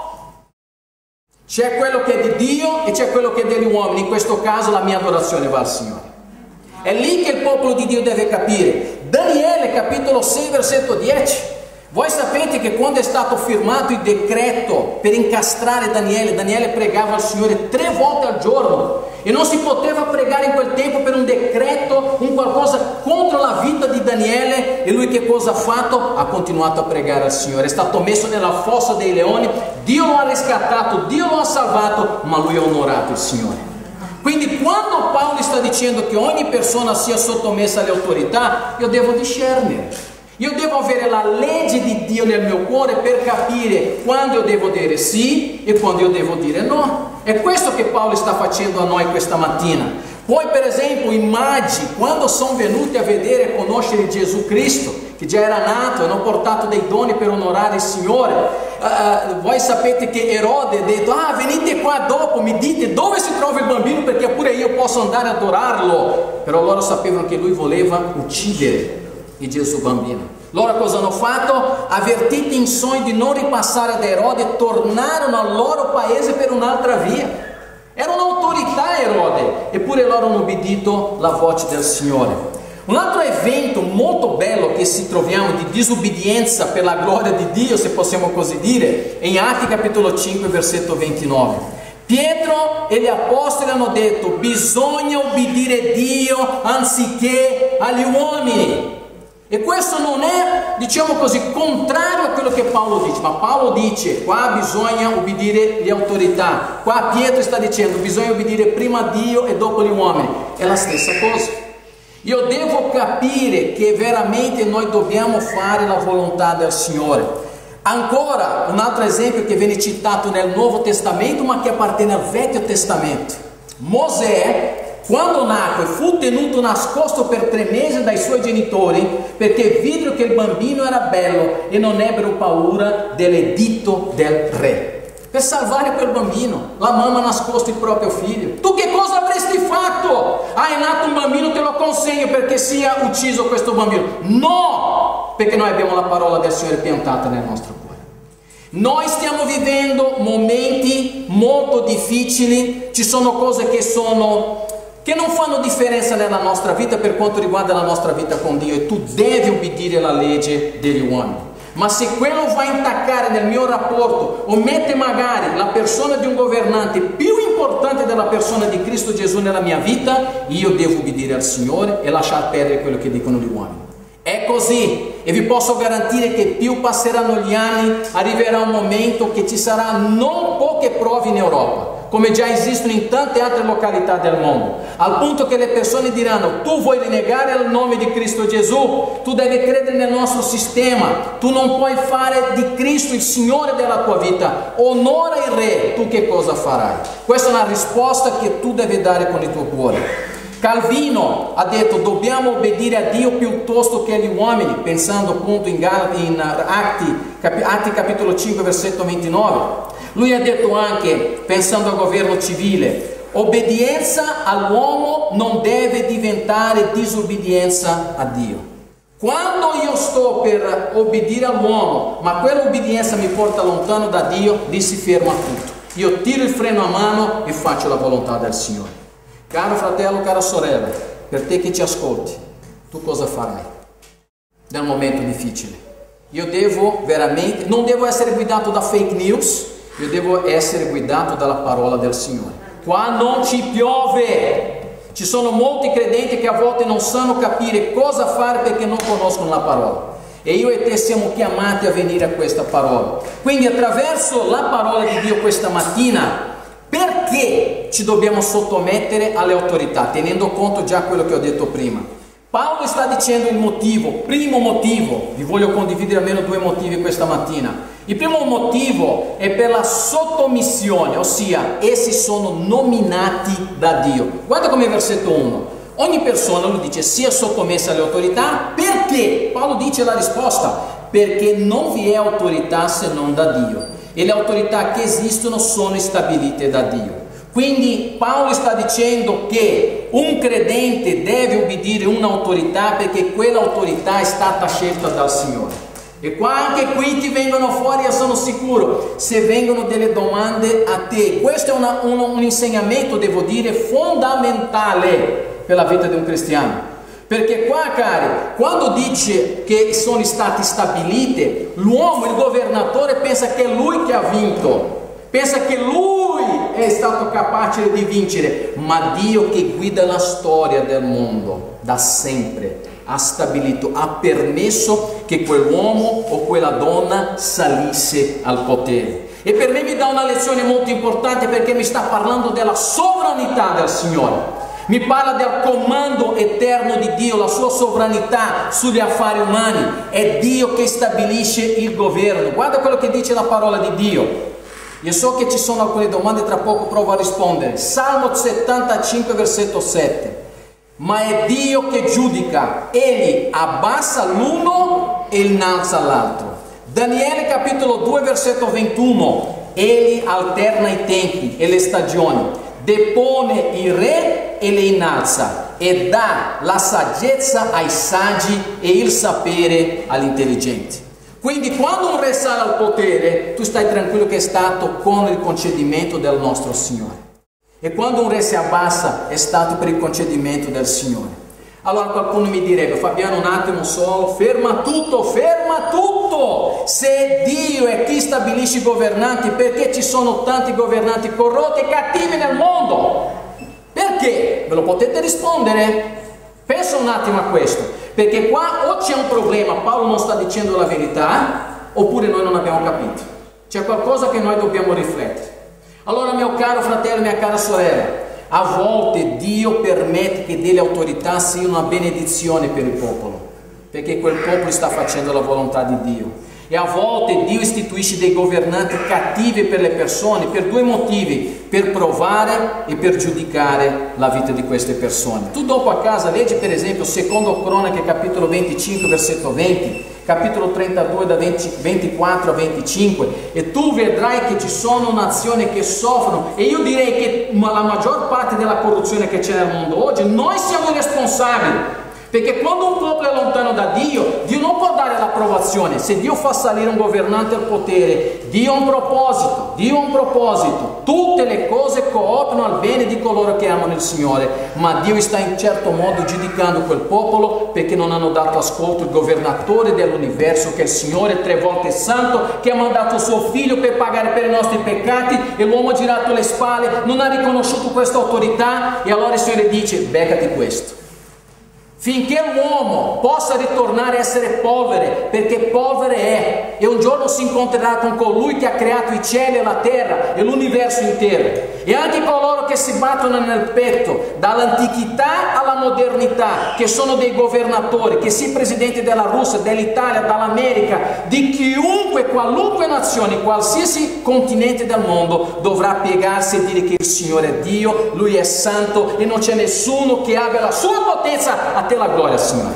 C'è quello che è di Dio e c'è quello che è degli uomini. In questo caso la mia adorazione va al Signore. È lì che il popolo di Dio deve capire. Daniele capitolo sei, versetto dieci. Voi sapete che quando è stato firmato il decreto per incastrare Daniele, Daniele pregava al Signore tre volte al giorno e non si poteva pregare in quel tempo per un decreto, un qualcosa contro la vita di Daniele. E lui che cosa ha fatto? Ha continuato a pregare al Signore. È stato messo nella fossa dei leoni, Dio lo ha riscattato, Dio lo ha salvato, ma lui ha onorato il Signore. Quindi quando Paolo sta dicendo che ogni persona sia sottomessa alle autorità, io devo discernere. Io devo avere la legge di Dio nel mio cuore per capire quando io devo dire sì e quando io devo dire no. È questo che Paolo sta facendo a noi questa mattina. Poi per esempio i magi, quando sono venuti a vedere e conoscere Gesù Cristo, che già era nato, hanno portato dei doni per onorare il Signore. Uh, voi sapete che Erode ha detto: ah, venite qua dopo, mi dite dove si trova il bambino perché pure io posso andare ad adorarlo. Però loro sapevano che lui voleva uccidere il Gesù bambino. Loro cosa hanno fatto? Avvertiti in sogno di non ripassare da Erode, tornarono al loro paese per un'altra via. Era un'autorità Erode, eppure loro hanno obbedito la voce del Signore. Un altro evento molto bello che si troviamo di disobbedienza per la gloria di Dio, se possiamo così dire, è in Atti capitolo cinque, versetto ventinove. Pietro e gli apostoli hanno detto: bisogna obbedire Dio anziché agli uomini. E questo non è, diciamo così, contrario a quello che Paolo dice, ma Paolo dice qua bisogna obbedire le autorità, qua Pietro sta dicendo bisogna obbedire prima a Dio e dopo gli uomini. È la stessa cosa. Io devo capire che veramente noi dobbiamo fare la volontà del Signore. Ancora un altro esempio che viene citato nel Nuovo Testamento ma che appartiene al Vecchio Testamento. Mosè, quando nacque, fu tenuto nascosto per tre mesi dai suoi genitori perché videro che il bambino era bello e non ebbero paura dell'editto del re. Per salvare quel bambino, la mamma ha nascosto il proprio figlio. Tu che cosa avresti fatto? Ah, è nato un bambino, te lo consegno perché sia ucciso questo bambino. No! Perché noi abbiamo la parola del Signore piantata nel nostro cuore. Noi stiamo vivendo momenti molto difficili, ci sono cose che sono... che non fanno differenza nella nostra vita per quanto riguarda la nostra vita con Dio, e tu devi obbedire alla legge degli uomini. Ma se quello va a intaccare nel mio rapporto o mette magari la persona di un governante più importante della persona di Cristo Gesù nella mia vita, io devo obbedire al Signore e lasciar perdere quello che dicono gli uomini. È così, e vi posso garantire che più passeranno gli anni, arriverà un momento che ci saranno non poche prove in Europa. come già esistono in tante altre località del mondo, al punto che le persone diranno: tu vuoi rinnegare il nome di Cristo Gesù, tu devi credere nel nostro sistema, tu non puoi fare di Cristo il Signore della tua vita, onora il Re, tu che cosa farai? Questa è una risposta che tu devi dare con il tuo cuore. Calvino ha detto: dobbiamo obbedire a Dio piuttosto che agli uomini, pensando appunto in, in Atti, capi, Atti capitolo cinque versetto ventinove. Lui ha detto anche, pensando al governo civile: obbedienza all'uomo non deve diventare disobbedienza a Dio. Quando io sto per obbedire all'uomo, ma quell'obbedienza mi porta lontano da Dio, lì si ferma tutto. Io tiro il freno a mano e faccio la volontà del Signore. Caro fratello, cara sorella, per te che ci ascolti, tu cosa farai nel momento difficile? Io devo veramente, non devo essere guidato da fake news, io devo essere guidato dalla parola del Signore. Qua non ci piove, ci sono molti credenti che a volte non sanno capire cosa fare perché non conoscono la parola. E io e te siamo chiamati a venire a questa parola. Quindi attraverso la parola di Dio questa mattina, perché ci dobbiamo sottomettere alle autorità, tenendo conto già quello che ho detto prima? Paolo sta dicendo il motivo, primo motivo, vi voglio condividere almeno due motivi questa mattina. Il primo motivo è per la sottomissione, ossia essi sono nominati da Dio. Guarda come versetto uno, ogni persona, lui dice, sia sottomessa alle autorità. Perché? Paolo dice la risposta: perché non vi è autorità se non da Dio, e le autorità che esistono sono stabilite da Dio. Quindi Paolo sta dicendo che un credente deve obbedire un'autorità perché quell'autorità è stata scelta dal Signore. E qua anche qui ti vengono fuori, io sono sicuro, se vengono delle domande a te. Questo è una, un, un insegnamento, devo dire, fondamentale per la vita di un cristiano. Perché qua, cari, quando dice che sono stati stabilite, l'uomo, il governatore, pensa che è lui che ha vinto, pensa che lui è stato capace di vincere, ma Dio che guida la storia del mondo da sempre ha stabilito, ha permesso che quell'uomo o quella donna salisse al potere. E per me mi dà una lezione molto importante, perché mi sta parlando della sovranità del Signore. Mi parla del comando eterno di Dio, la sua sovranità sugli affari umani. È Dio che stabilisce il governo. Guarda quello che dice la parola di Dio. Io so che ci sono alcune domande, tra poco provo a rispondere. Salmo settantacinque versetto sette. Ma è Dio che giudica, egli abbassa l'uno e innalza l'altro. Daniele capitolo due versetto ventuno. Egli alterna i tempi e le stagioni, depone il re e le innalza, e dà la saggezza ai saggi e il sapere agli intelligenti. Quindi quando un re sale al potere, tu stai tranquillo che è stato con il concedimento del nostro Signore. E quando un re si abbassa, è stato per il concedimento del Signore. Allora qualcuno mi direbbe: Fabiano, un attimo solo, ferma tutto, ferma tutto. Se Dio è chi stabilisce i governanti, perché ci sono tanti governanti corrotti e cattivi nel mondo? Perché? Ve lo potete rispondere? Pensa un attimo a questo, perché qua o c'è un problema, Paolo non sta dicendo la verità, oppure noi non abbiamo capito. C'è qualcosa che noi dobbiamo riflettere. Allora, mio caro fratello, mia cara sorella, a volte Dio permette che delle autorità siano una benedizione per il popolo, perché quel popolo sta facendo la volontà di Dio. E a volte Dio istituisce dei governanti cattivi per le persone, per due motivi: per provare e per giudicare la vita di queste persone. Tu dopo a casa leggi per esempio secondo Cronache capitolo venticinque versetto venti, capitolo trentadue da venti, ventiquattro a venticinque, e tu vedrai che ci sono nazioni che soffrono. E io direi che la maggior parte della corruzione che c'è nel mondo oggi, noi siamo i responsabili. Perché quando un popolo è lontano da Dio, Dio non può dare l'approvazione. Se Dio fa salire un governante al potere, Dio ha un proposito, Dio ha un proposito. Tutte le cose cooperano al bene di coloro che amano il Signore, ma Dio sta in certo modo giudicando quel popolo perché non hanno dato ascolto al governatore dell'universo, che è il Signore tre volte santo, che ha mandato il suo figlio per pagare per i nostri peccati, e l'uomo ha girato le spalle, non ha riconosciuto questa autorità, e allora il Signore dice: beccati questo. finché l'uomo possa ritornare a essere polvere, perché polvere è, e un giorno si incontrerà con colui che ha creato i cieli e la terra e l'universo intero. E anche coloro che si battono nel petto, dall'antichità alla modernità, che sono dei governatori, che sia presidenti della Russia, dell'Italia, dall'America, di chiunque, qualunque nazione, qualsiasi continente del mondo, dovrà piegarsi e dire che il Signore è Dio, Lui è santo e non c'è nessuno che abbia la sua potenza. A te la gloria, Signore.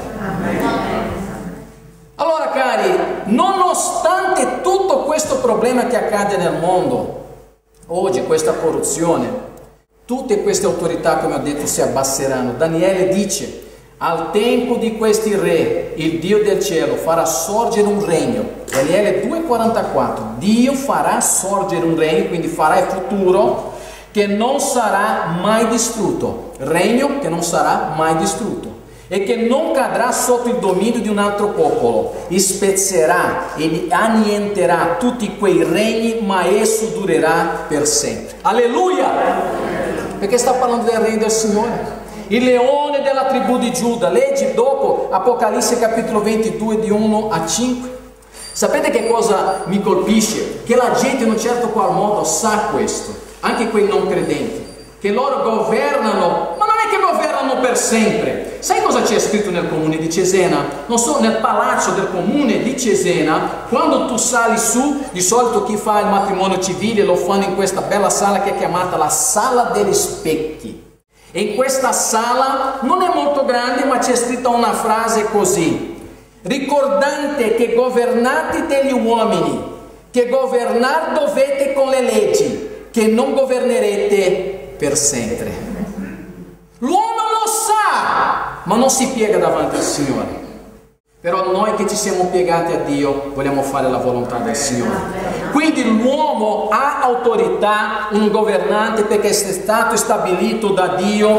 Allora, cari, nonostante tutto questo problema che accade nel mondo oggi, questa corruzione, tutte queste autorità, come ho detto, si abbasseranno. Daniele dice: al tempo di questi re, il Dio del cielo farà sorgere un regno. Daniele due quarantaquattro. Dio farà sorgere un regno, quindi farà il futuro, che non sarà mai distrutto. Regno che non sarà mai distrutto e che non cadrà sotto il dominio di un altro popolo, e spezzerà e annienterà tutti quei regni, ma esso durerà per sempre. Alleluia! Perché sta parlando del regno del Signore. Il leone della tribù di Giuda. Leggi dopo Apocalisse capitolo ventidue di uno a cinque. Sapete che cosa mi colpisce? Che la gente in un certo qual modo sa questo, anche quei non credenti, che loro governano, ma non è che governano per sempre. Sai cosa c'è scritto nel comune di Cesena? Non so, nel palazzo del comune di Cesena, quando tu sali su, di solito chi fa il matrimonio civile lo fanno in questa bella sala che è chiamata la Sala degli Specchi. E in questa sala non è molto grande, ma c'è scritta una frase così: ricordate che governate degli uomini, che governar dovete con le leggi, che non governerete per sempre. L'uomo lo sa, ma non si piega davanti al Signore. Però noi che ci siamo piegati a Dio vogliamo fare la volontà del Signore. Quindi l'uomo ha autorità, un governante, perché è stato stabilito da Dio,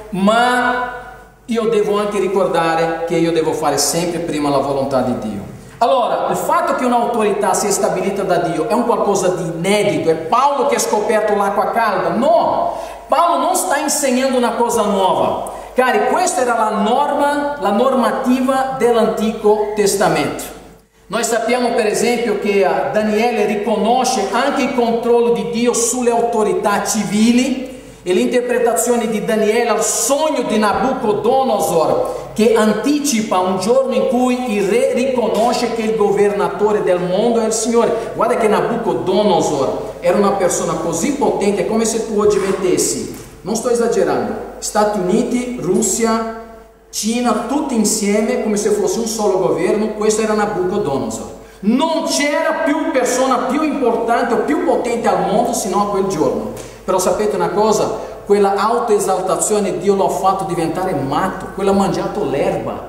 ma io devo anche ricordare che io devo fare sempre prima la volontà di Dio. Allora, il fatto che un'autorità sia stabilita da Dio è un qualcosa di inedito. È Paolo che ha scoperto l'acqua calda? No! Paolo non sta insegnando una cosa nuova. Cari, questa era la norma, la normativa dell'Antico Testamento. Noi sappiamo per esempio che Daniele riconosce anche il controllo di Dio sulle autorità civili, e l'interpretazione di Daniele al sogno di Nabucodonosor, che anticipa un giorno in cui il re riconosce che il governatore del mondo è il Signore. Guarda che Nabucodonosor era una persona così potente, come se tu oggi mettessi, non sto esagerando, Stati Uniti, Russia, Cina, tutti insieme come se fosse un solo governo. Questo era Nabucodonosor. Non c'era più persona più importante o più potente al mondo sino a quel giorno. Però sapete una cosa? Quella autoesaltazione Dio l'ha fatto diventare matto, quello ha mangiato l'erba,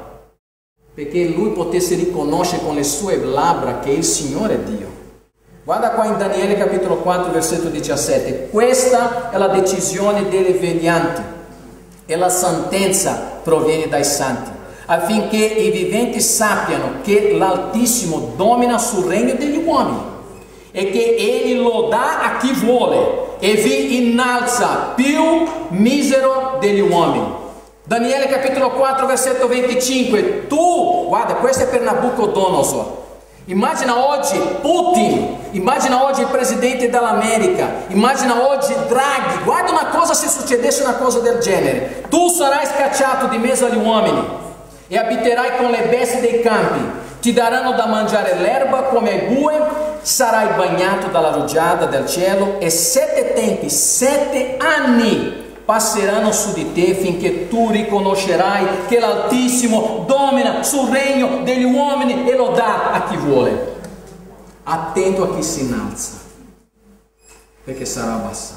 perché lui potesse riconoscere con le sue labbra che il Signore è Dio. Guarda qua in Daniele capitolo quattro versetto diciassette. Questa è la decisione dei veglianti e la sentenza proviene dai santi, affinché i viventi sappiano che l'Altissimo domina sul regno degli uomini e che Egli lo dà a chi vuole e vi innalza più misero degli uomini. Daniele capitolo quattro versetto venticinque. Tu, guarda, questo è per Nabucodonosor. Immagina oggi Putin, immagina oggi il presidente dell'America, immagina oggi Draghi. Guarda una cosa, se succedesse una cosa del genere: tu sarai scacciato di mezzo agli uomini e abiterai con le bestie dei campi. Ti daranno da mangiare l'erba come ai bue, sarai bagnato dalla rugiada del cielo, e sette tempi, sette anni passeranno su di te finché tu riconoscerai che l'Altissimo domina sul regno degli uomini e lo dà a chi vuole. Attento a chi si innalza, perché sarà abbassato.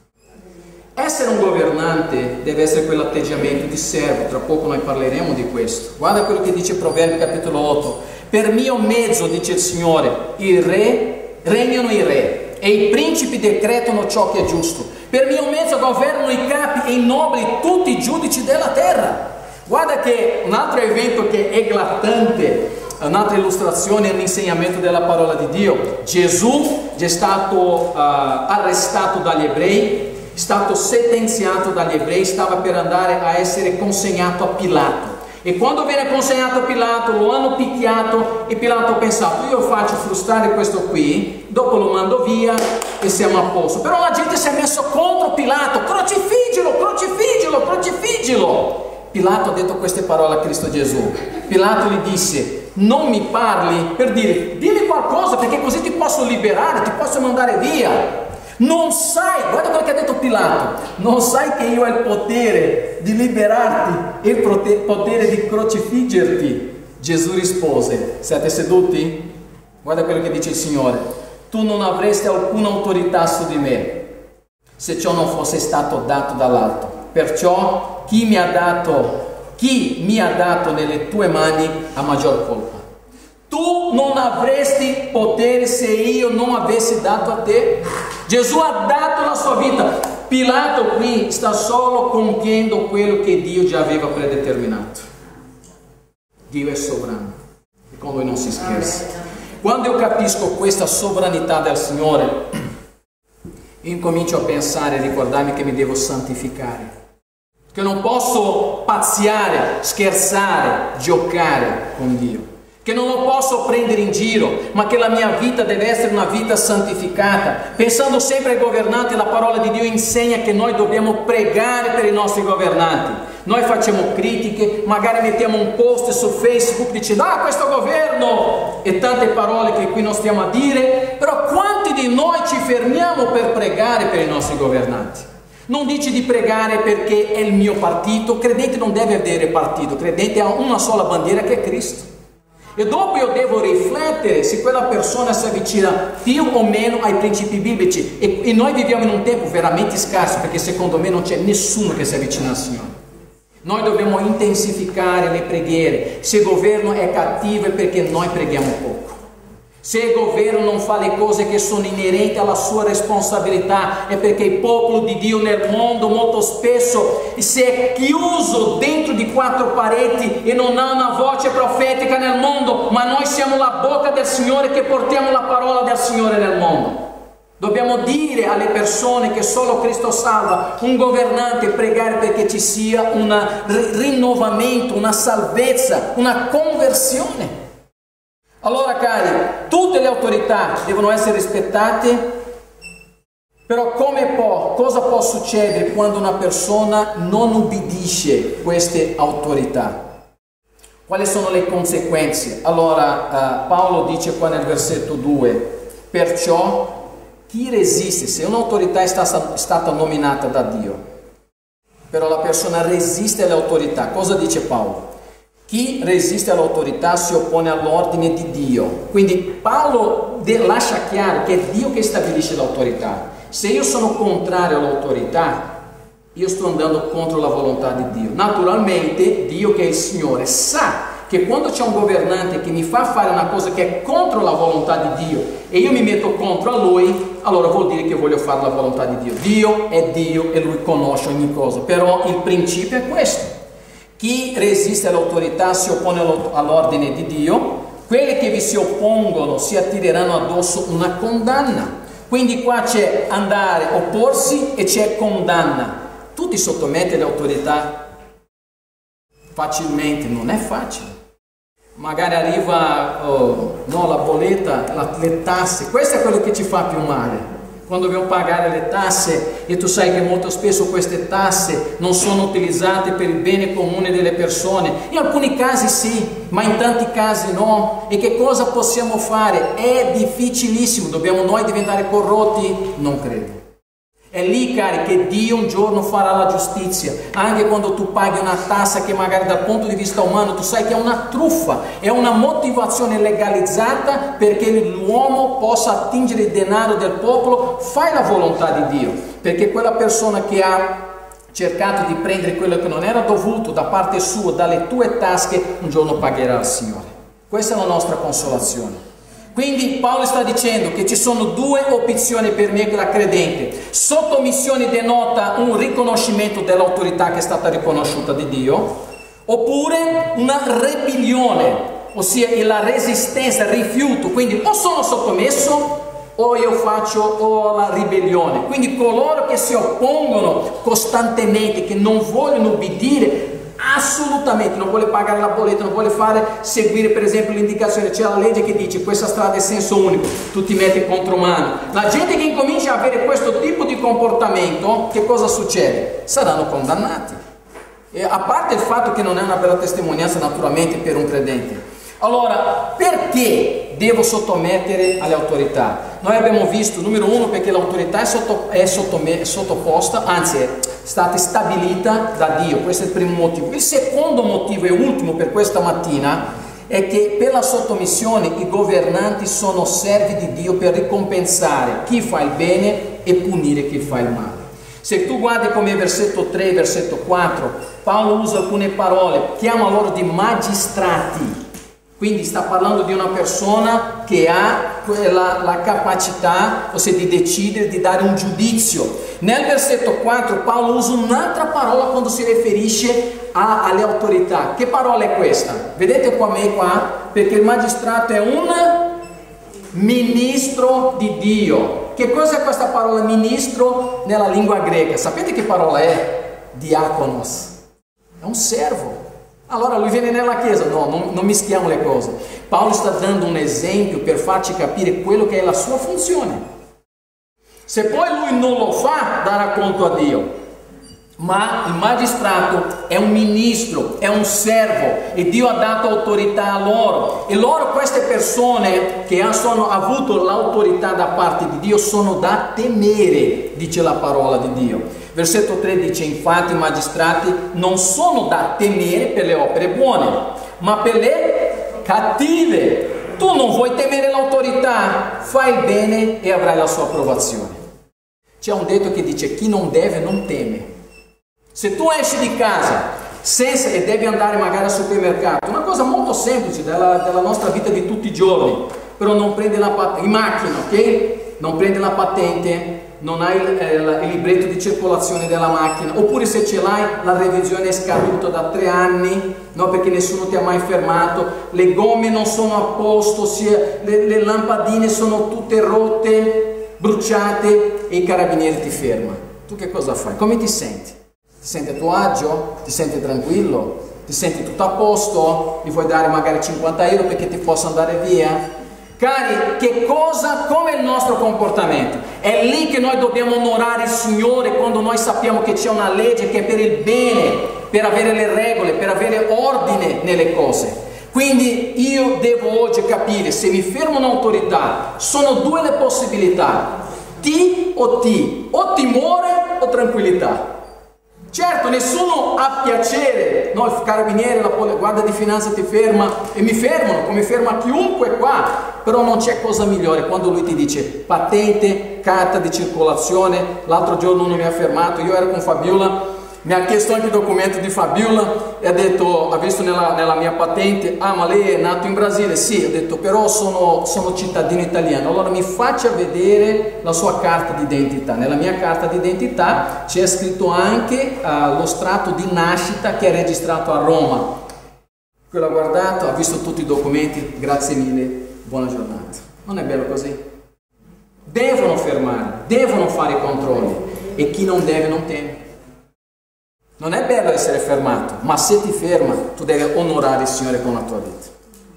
Essere un governante deve essere quell'atteggiamento di servo. Tra poco noi parleremo di questo. Guarda quello che dice Proverbi capitolo otto. Per mio mezzo, dice il Signore, il re, regnano i re e i principi decretano ciò che è giusto. Per mio mezzo governano i capi e i nobili, tutti i giudici della terra. Guarda che un altro evento che è eclatante, un'altra illustrazione nell'insegnamento della parola di Dio. Gesù è stato uh, arrestato dagli ebrei, è stato sentenziato dagli ebrei, stava per andare a essere consegnato a Pilato. E quando viene consegnato a Pilato, lo hanno picchiato e Pilato ha pensato: io faccio frustrare questo qui, dopo lo mando via e siamo a posto. Però la gente si è messo contro Pilato: crocifiggilo, crocifiggilo, crocifiggilo. Pilato ha detto queste parole a Cristo Gesù. Pilato gli disse: non mi parli per dire, dimmi qualcosa perché così ti posso liberare, ti posso mandare via. Non sai, guarda quello che ha detto Pilato, non sai che io ho il potere di liberarti e il potere di crocifiggerti? Gesù rispose: siete seduti? Guarda quello che dice il Signore: tu non avresti alcuna autorità su di me se ciò non fosse stato dato dall'alto. Perciò chi mi ha dato, chi mi ha dato nelle tue mani ha maggior colpa. Tu non avresti potere se io non avessi dato a te. Gesù ha dato la sua vita. Pilato qui sta solo compiendo quello che Dio già aveva predeterminato. Dio è sovrano e con Lui non si scherza. Quando io capisco questa sovranità del Signore, io comincio a pensare e ricordarmi che mi devo santificare, che non posso pazziare, scherzare, giocare con Dio, che non lo posso prendere in giro, ma che la mia vita deve essere una vita santificata, pensando sempre ai governanti. La parola di Dio insegna che noi dobbiamo pregare per i nostri governanti. Noi facciamo critiche, magari mettiamo un post su Facebook dicendo: ah, questo governo, e tante parole che qui non stiamo a dire, però quanti di noi ci fermiamo per pregare per i nostri governanti? Non dice di pregare perché è il mio partito. Credente non deve avere partito, credente ha una sola bandiera che è Cristo. E dopo io devo riflettere se quella persona si avvicina più o meno ai principi biblici. E, e noi viviamo in un tempo veramente scarso, perché secondo me non c'è nessuno che si avvicina al Signore. Noi dobbiamo intensificare le preghiere. Se il governo è cattivo è perché noi preghiamo poco. Se il governo non fa le cose che sono inerenti alla sua responsabilità è perché il popolo di Dio nel mondo molto spesso si è chiuso dentro di quattro pareti e non ha una voce profetica nel mondo, ma noi siamo la bocca del Signore che portiamo la parola del Signore nel mondo. Dobbiamo dire alle persone che solo Cristo salva, un governante, pregare perché ci sia un rinnovamento, una salvezza, una conversione. Allora cari, tutte le autorità devono essere rispettate, però come può, cosa può succedere quando una persona non ubbidisce queste autorità? Quali sono le conseguenze? Allora uh, Paolo dice qua nel versetto due: perciò chi resiste, se un'autorità è stata, è stata nominata da Dio, però la persona resiste alle autorità, cosa dice Paolo? Chi resiste all'autorità si oppone all'ordine di Dio. Quindi Paolo lascia chiaro che è Dio che stabilisce l'autorità. Se io sono contrario all'autorità, io sto andando contro la volontà di Dio. Naturalmente Dio, che è il Signore, sa che quando c'è un governante che mi fa fare una cosa che è contro la volontà di Dio e io mi metto contro a Lui, allora vuol dire che voglio fare la volontà di Dio. Dio è Dio e Lui conosce ogni cosa, però il principio è questo: chi resiste all'autorità si oppone all'ordine di Dio. Quelli che vi si oppongono si attireranno addosso una condanna. Quindi qua c'è andare, opporsi, e c'è condanna. Tu ti sottometti alle autorità facilmente? Non è facile. Magari arriva oh, no, la bolletta, la, le tasse. Questo è quello che ci fa più male. Quando dobbiamo pagare le tasse e tu sai che molto spesso queste tasse non sono utilizzate per il bene comune delle persone. In alcuni casi sì, ma in tanti casi no. E che cosa possiamo fare? È difficilissimo. Dobbiamo noi diventare corrotti? Non credo. È lì, cari, che Dio un giorno farà la giustizia. Anche quando tu paghi una tassa che magari dal punto di vista umano tu sai che è una truffa, è una motivazione legalizzata perché l'uomo possa attingere il denaro del popolo, fai la volontà di Dio, perché quella persona che ha cercato di prendere quello che non era dovuto da parte sua, dalle tue tasche, un giorno pagherà al Signore. Questa è la nostra consolazione. Quindi Paolo sta dicendo che ci sono due opzioni per me che la credente. Sottomissione denota un riconoscimento dell'autorità che è stata riconosciuta di Dio, oppure una ribellione, ossia la resistenza, il rifiuto. Quindi o sono sottomesso o io faccio o la ribellione. Quindi coloro che si oppongono costantemente, che non vogliono ubbidire assolutamente, non vuole pagare la bolletta, non vuole fare, seguire per esempio l'indicazione, c'è la legge che dice questa strada è senso unico, tu ti metti in contromano. La gente che incomincia a avere questo tipo di comportamento, che cosa succede? Saranno condannati. E a parte il fatto che non è una bella testimonianza naturalmente per un credente. Allora, perché devo sottomettere alle autorità? Noi abbiamo visto, numero uno, perché l'autorità è, sotto, è, sottome, è sottoposta, anzi è stata stabilita da Dio, questo è il primo motivo. Il secondo motivo e ultimo per questa mattina è che per la sottomissione i governanti sono servi di Dio per ricompensare chi fa il bene e punire chi fa il male. Se tu guardi come versetto tre, versetto quattro, Paolo usa alcune parole, chiama loro di magistrati. Quindi sta parlando di una persona che ha quella, la capacità, ossia di decidere, di dare un giudizio. Nel versetto quattro Paolo usa un'altra parola quando si riferisce a, alle autorità. Che parola è questa? Vedete qua me qua? Perché il magistrato è un ministro di Dio. Che cosa è questa parola ministro nella lingua greca? Sapete che parola è? Diaconos. È un servo. Allora lui viene nella chiesa, no, non, non mischiamo le cose. Paolo sta dando un esempio per farci capire quello che è la sua funzione. Se poi lui non lo fa, darà conto a Dio. Ma il magistrato è un ministro, è un servo e Dio ha dato autorità a loro. E loro, queste persone che hanno avuto l'autorità da parte di Dio, sono da temere, dice la parola di Dio. Versetto tre dice: infatti i magistrati non sono da temere per le opere buone, ma per le cattive. Tu non vuoi temere l'autorità, fai il bene e avrai la sua approvazione. C'è un detto che dice: chi non deve non teme. Se tu esci di casa senza, e devi andare magari al supermercato, una cosa molto semplice della, della nostra vita di tutti i giorni, però non prendi la patente, in macchina, ok? Non prendi la patente, non hai il, eh, il libretto di circolazione della macchina, oppure se ce l'hai la revisione è scaduta da tre anni, no, perché nessuno ti ha mai fermato, le gomme non sono a posto, sia, le, le lampadine sono tutte rotte, bruciate e i carabinieri ti fermano. Tu che cosa fai? Come ti senti? Ti senti a tuo agio? Ti senti tranquillo? Ti senti tutto a posto? Gli vuoi dare magari cinquanta euro perché ti possa andare via? Cari, che cosa, come il nostro comportamento? È lì che noi dobbiamo onorare il Signore, quando noi sappiamo che c'è una legge che è per il bene, per avere le regole, per avere ordine nelle cose. Quindi io devo oggi capire, se mi fermo un'autorità, sono due le possibilità, T o T, o timore o tranquillità. Certo, nessuno ha piacere, no? Il carabiniere, la guardia di finanza ti ferma e mi fermano, come ferma chiunque qua, però non c'è cosa migliore quando lui ti dice patente, carta di circolazione. L'altro giorno uno mi ha fermato, io ero con Fabiola, mi ha chiesto anche il documento di Fabiola e ha detto, ha visto nella, nella mia patente: ah, ma lei è nato in Brasile? Sì. Ho detto: però sono, sono cittadino italiano. Allora mi faccia vedere la sua carta d'identità. Nella mia carta d'identità c'è scritto anche uh, lo strato di nascita che è registrato a Roma. Quello ha guardato, ha visto tutti i documenti, grazie mille, buona giornata. Non è bello così? Devono fermare, devono fare i controlli, e chi non deve non teme. Non è bello essere fermato, ma se ti ferma, tu devi onorare il Signore con la tua vita.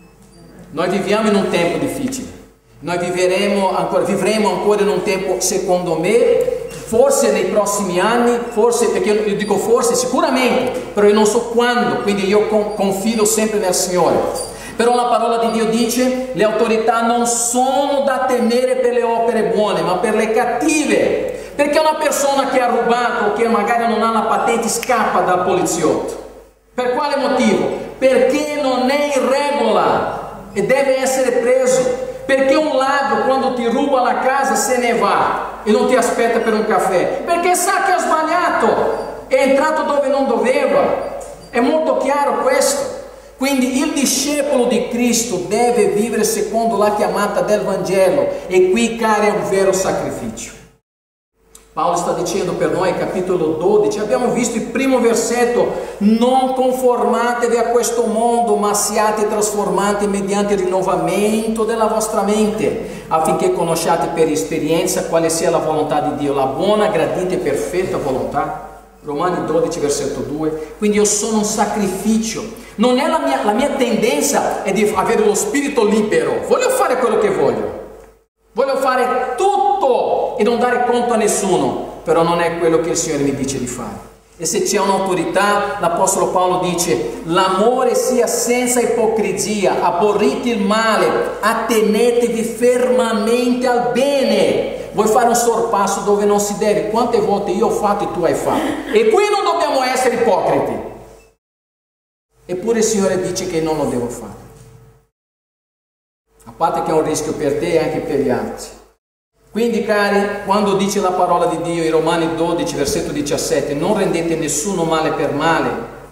Noi viviamo in un tempo difficile, noi vivremo ancora, vivremo ancora in un tempo, secondo me, forse nei prossimi anni, forse, perché io dico forse, sicuramente, però io non so quando, quindi io confido sempre nel Signore. Però la parola di Dio dice: le autorità non sono da temere per le opere buone, ma per le cattive. Perché una persona che ha rubato o che magari non ha la patente scappa dal poliziotto? Per quale motivo? Perché non è in regola e deve essere preso. Perché un ladro, quando ti ruba la casa, se ne va e non ti aspetta per un caffè? Perché sa che ha sbagliato, è entrato dove non doveva. È molto chiaro questo. Quindi il discepolo di Cristo deve vivere secondo la chiamata del Vangelo, e qui, cari, è un vero sacrificio. Paolo sta dicendo per noi, capitolo dodici, abbiamo visto il primo versetto: non conformatevi a questo mondo, ma siate trasformati mediante il rinnovamento della vostra mente, affinché conosciate per esperienza quale sia la volontà di Dio, la buona, gradita e perfetta volontà. Romani dodici, versetto due. Quindi io sono un sacrificio. Non è la mia, la mia tendenza è di avere lo spirito libero. Voglio fare quello che voglio. Voglio fare tutto e non dare conto a nessuno. Però non è quello che il Signore mi dice di fare. E se c'è un'autorità, l'Apostolo Paolo dice: l'amore sia senza ipocrisia, aborrite il male, attenetevi fermamente al bene. Vuoi fare un sorpasso dove non si deve? Quante volte io ho fatto e tu hai fatto? E qui non dobbiamo essere ipocriti. Eppure il Signore dice che non lo devo fare. A parte che è un rischio per te e anche per gli altri. Quindi cari, quando dice la parola di Dio in Romani dodici, versetto diciassette, non rendete nessuno male per male,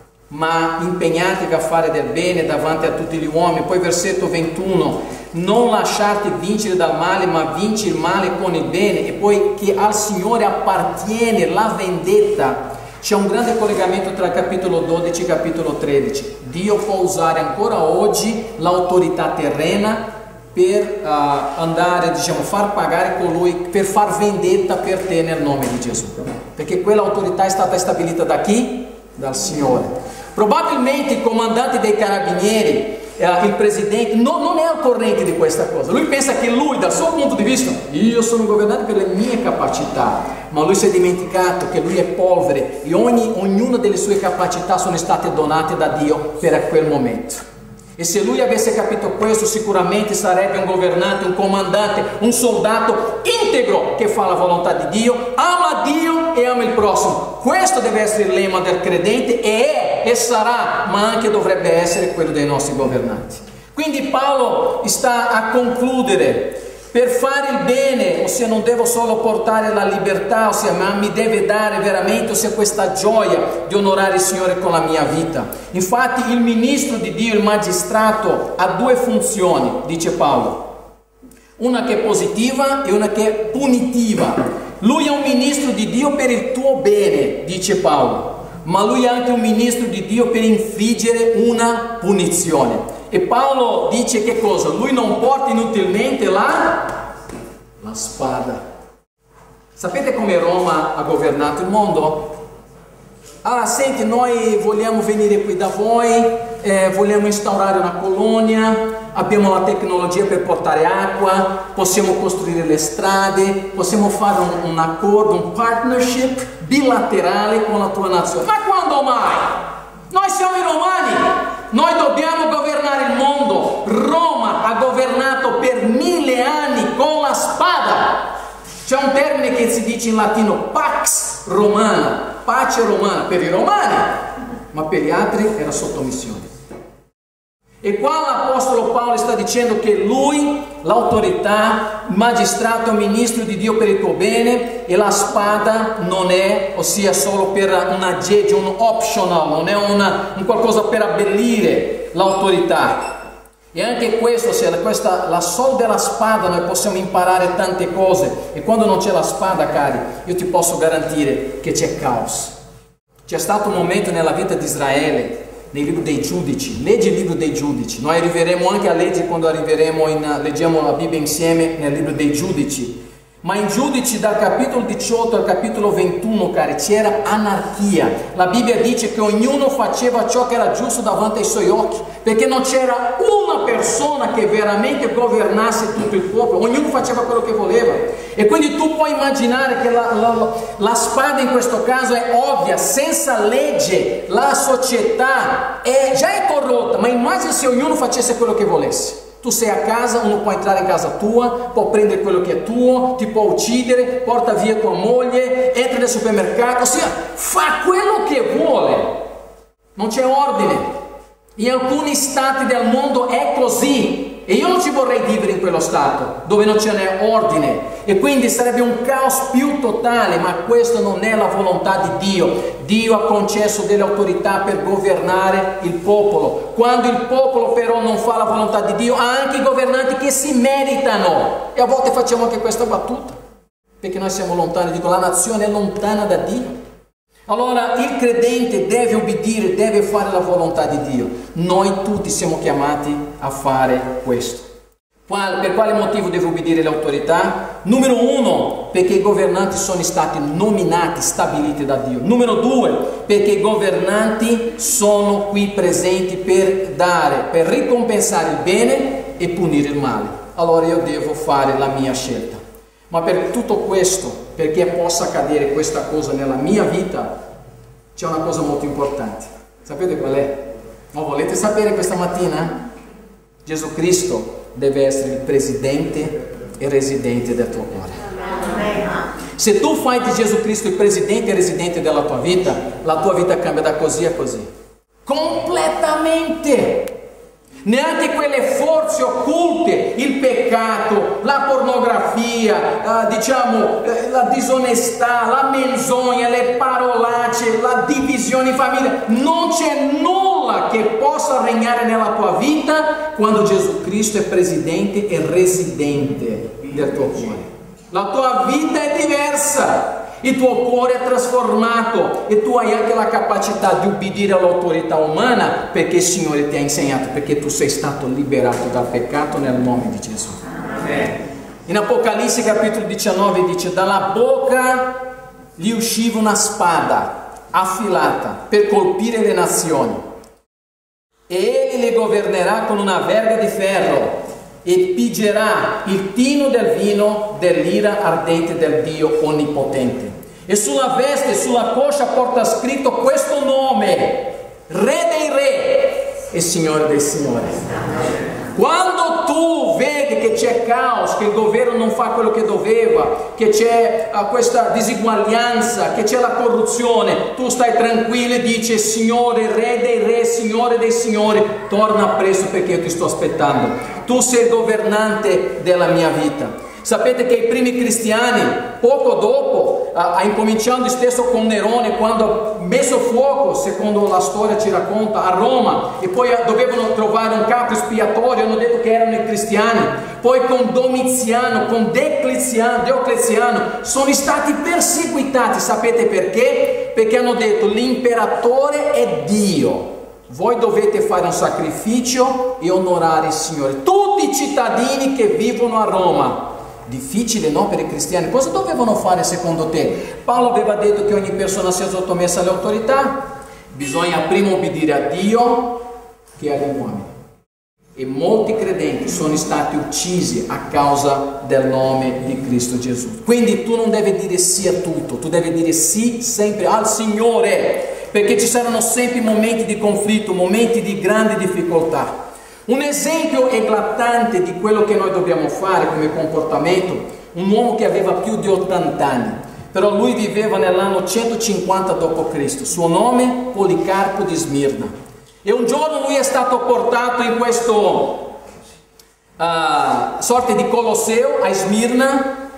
ma impegnatevi a fare del bene davanti a tutti gli uomini. Poi versetto ventuno, non lasciate vincere dal male, ma vinci il male con il bene. E poi che al Signore appartiene la vendetta. C'è un grande collegamento tra il capitolo dodici e il capitolo tredici. Dio può usare ancora oggi l'autorità terrena per uh, andare, diciamo, far pagare colui, per far vendetta per te nel nome di Gesù. Perché quell'autorità è stata stabilita da chi? Dal Signore. Probabilmente i comandanti dei carabinieri, uh, il presidente, no, non è al corrente di questa cosa. Lui pensa che lui, dal suo punto di vista, io sono governato per le mie capacità, ma lui si è dimenticato che lui è polvere e ogni, ognuna delle sue capacità sono state donate da Dio per quel momento. E se lui avesse capito questo, sicuramente sarebbe un governante, un comandante, un soldato integro che fa la volontà di Dio, ama Dio e ama il prossimo. Questo deve essere il lemma del credente e è e sarà, ma anche dovrebbe essere quello dei nostri governanti. Quindi Paolo sta a concludere: per fare il bene, ossia non devo solo portare la libertà, ossia ma mi deve dare veramente, ossia questa gioia di onorare il Signore con la mia vita. Infatti il ministro di Dio, il magistrato, ha due funzioni, dice Paolo, una che è positiva e una che è punitiva. Lui è un ministro di Dio per il tuo bene, dice Paolo, ma lui è anche un ministro di Dio per infliggere una punizione. E Paolo dice che cosa? Lui non porta inutilmente la, la spada. Sapete come Roma ha governato il mondo? Ah, senti, noi vogliamo venire qui da voi, eh, vogliamo instaurare una colonia, abbiamo la tecnologia per portare acqua, possiamo costruire le strade, possiamo fare un, un accordo, un partnership bilaterale con la tua nazione. Ma quando mai? Noi siamo i romani. Noi dobbiamo governare il mondo. Roma ha governato per mille anni con la spada. C'è un termine che si dice in latino pax romana, pace romana per i romani, ma per gli altri era sottomissione. E qua l'Apostolo Paolo sta dicendo che lui, l'autorità, magistrato, ministro di Dio per il tuo bene, e la spada non è, ossia solo per un aggeggio, un optional, non è una, un qualcosa per abbellire l'autorità. E anche questo, se questa, la sol della spada noi possiamo imparare tante cose, e quando non c'è la spada, cari, io ti posso garantire che c'è caos. C'è stato un momento nella vita di Israele, nei libri dei giudici, leggi il libro dei giudici, noi arriveremo anche a leggere quando arriveremo in, leggiamo la Bibbia insieme nel libro dei giudici, ma in giudici dal capitolo diciotto al capitolo ventuno, cari, c'era anarchia. La Bibbia dice che ognuno faceva ciò che era giusto davanti ai suoi occhi, perché non c'era una persona che veramente governasse tutto il popolo, ognuno faceva quello che voleva. E quindi tu puoi immaginare che la, la, la spada in questo caso è ovvia, senza legge la società è, già è corrotta, ma immagina se ognuno facesse quello che volesse. Tu sei a casa, uno può entrare in casa tua, può prendere quello che è tuo, ti può uccidere, porta via tua moglie, entra nel supermercato, ossia fa quello che vuole, non c'è ordine. In alcuni stati del mondo è così e io non ci vorrei vivere in quello stato dove non ce n'è ordine, e quindi sarebbe un caos più totale, ma questo non è la volontà di Dio. Dio ha concesso delle autorità per governare il popolo. Quando il popolo però non fa la volontà di Dio, ha anche i governanti che si meritano, e a volte facciamo anche questa battuta perché noi siamo lontani, dico la nazione è lontana da Dio. Allora il credente deve obbedire, deve fare la volontà di Dio. Noi tutti siamo chiamati a fare questo. Qual, per quale motivo devo obbedire alle autorità? Numero uno, perché i governanti sono stati nominati, stabiliti da Dio. Numero due, perché i governanti sono qui presenti per dare, per ricompensare il bene e punire il male. Allora io devo fare la mia scelta. Ma per tutto questo, perché possa accadere questa cosa nella mia vita, c'è una cosa molto importante. Sapete qual è? Ma volete sapere questa mattina? Gesù Cristo deve essere il presidente e residente del tuo cuore. Se tu fai di Gesù Cristo il presidente e residente della tua vita, la tua vita cambia da così a così. Completamente! Neanche quelle forze occulte, il peccato, la pornografia, eh, diciamo, eh, la disonestà, la menzogna, le parolacce, la divisione in famiglia, non c'è nulla che possa regnare nella tua vita quando Gesù Cristo è presidente e residente del tuo cuore. La tua vita è diversa. Il tuo cuore è trasformato e tu hai anche la capacità di ubbidire all'autorità umana perché il Signore ti ha insegnato, perché tu sei stato liberato dal peccato nel nome di Gesù. In Apocalisse capitolo diciannove dice: dalla bocca gli usciva una spada affilata per colpire le nazioni e egli le governerà con una verga di ferro e pigerà il tino del vino dell'ira ardente del Dio Onnipotente. E sulla veste e sulla coscia porta scritto questo nome: Re dei Re e Signore dei Signori. Quando tu vedi che c'è caos, che il governo non fa quello che doveva, che c'è uh, questa disuguaglianza, che c'è la corruzione, tu stai tranquillo e dici: Signore, Re dei Re, Signore dei Signori, torna presto perché io ti sto aspettando. Tu sei il governante della mia vita. Sapete che i primi cristiani, poco dopo, ha incominciato stesso con Nerone, quando ha messo fuoco, secondo la storia ci racconta, a Roma, e poi dovevano trovare un capo espiatorio, hanno detto che erano i cristiani. Poi con Domiziano, con Diocleziano, Diocleziano sono stati perseguitati. Sapete perché? Perché hanno detto: l'imperatore è Dio. Voi dovete fare un sacrificio e onorare il Signore. Tutti i cittadini che vivono a Roma. Difficile, no, per i cristiani? Cosa dovevano fare secondo te? Paolo aveva detto che ogni persona sia sottomessa alle autorità. Bisogna prima obbedire a Dio che agli uomini. E molti credenti sono stati uccisi a causa del nome di Cristo Gesù. Quindi tu non devi dire sì a tutto, tu devi dire sì sempre al Signore, perché ci saranno sempre momenti di conflitto, momenti di grande difficoltà. Un esempio eclatante di quello che noi dobbiamo fare come comportamento: un uomo che aveva più di ottanta anni, però lui viveva nell'anno centocinquanta dopo Cristo, suo nome Policarpo di Smirna, e un giorno lui è stato portato in questo uh, sorta di Colosseo a Smirna,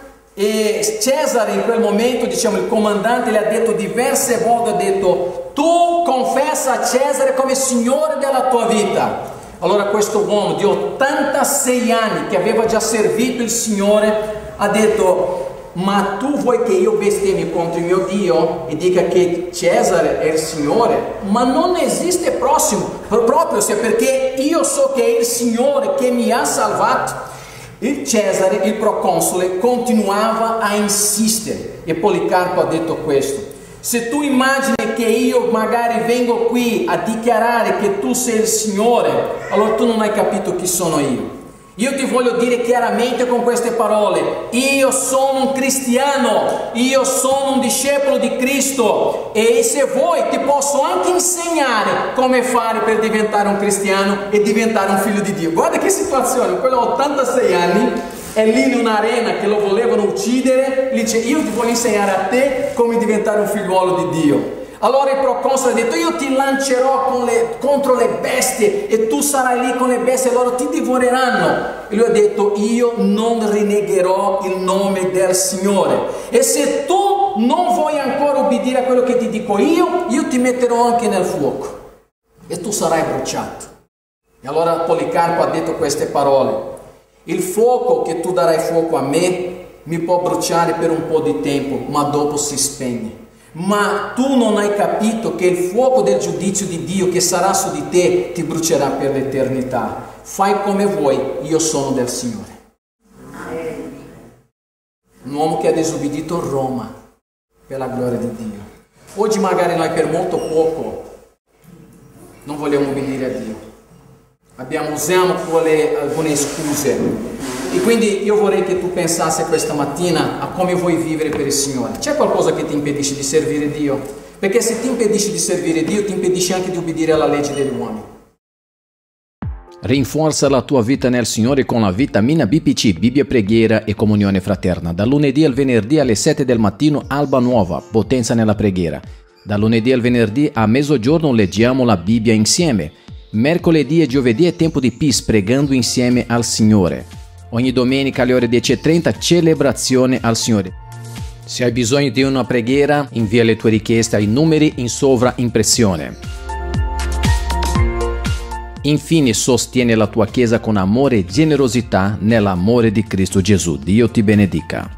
e Cesare in quel momento, diciamo il comandante, le ha detto diverse volte, ha detto: tu confessa a Cesare come Signore della tua vita. Allora questo uomo di ottantasei anni, che aveva già servito il Signore, ha detto: ma tu vuoi che io bestemmi contro il mio Dio e dica che Cesare è il Signore? Ma non esiste prossimo, proprio se perché io so che è il Signore che mi ha salvato. Il Cesare, il proconsole, continuava a insistere, e Policarpo ha detto questo: se tu immagini che io magari vengo qui a dichiarare che tu sei il Signore, allora tu non hai capito chi sono io. Io ti voglio dire chiaramente con queste parole: io sono un cristiano, io sono un discepolo di Cristo, e se vuoi ti posso anche insegnare come fare per diventare un cristiano e diventare un figlio di Dio. Guarda che situazione, quello ha ottantasei anni, è lì in un'arena che lo volevano uccidere, gli dice: io ti voglio insegnare a te come diventare un figliuolo di Dio. Allora il proconsole ha detto: io ti lancerò con le, contro le bestie e tu sarai lì con le bestie e loro ti divoreranno. E lui ha detto: io non rinnegherò il nome del Signore, e se tu non vuoi ancora obbedire a quello che ti dico io, io ti metterò anche nel fuoco e tu sarai bruciato. E allora Policarpo ha detto queste parole: il fuoco che tu darai fuoco a me mi può bruciare per un po' di tempo, ma dopo si spegne. Ma tu non hai capito che il fuoco del giudizio di Dio che sarà su di te ti brucerà per l'eternità. fai come vuoi, io sono del Signore. Un uomo che ha disobbedito Roma per la gloria di Dio. Oggi magari noi per molto poco non vogliamo obbedire a Dio. Abbiamo, usiamo quelle, alcune scuse. E quindi io vorrei che tu pensassi questa mattina a come vuoi vivere per il Signore. C'è qualcosa che ti impedisce di servire Dio? Perché se ti impedisce di servire Dio, ti impedisce anche di obbedire alla legge degli uomini. Rinforza la tua vita nel Signore con la vitamina B P C, Bibbia Preghiera e Comunione Fraterna. Dal lunedì al venerdì alle sette del mattino, Alba Nuova, potenza nella preghiera. Dal lunedì al venerdì a mezzogiorno leggiamo la Bibbia insieme. Mercoledì e giovedì è tempo di peace, pregando insieme al Signore. Ogni domenica alle ore dieci e trenta, celebrazione al Signore. Se hai bisogno di una preghiera, invia le tue richieste ai numeri in sovraimpressione. Infine, sostieni la tua Chiesa con amore e generosità nell'amore di Cristo Gesù. Dio ti benedica.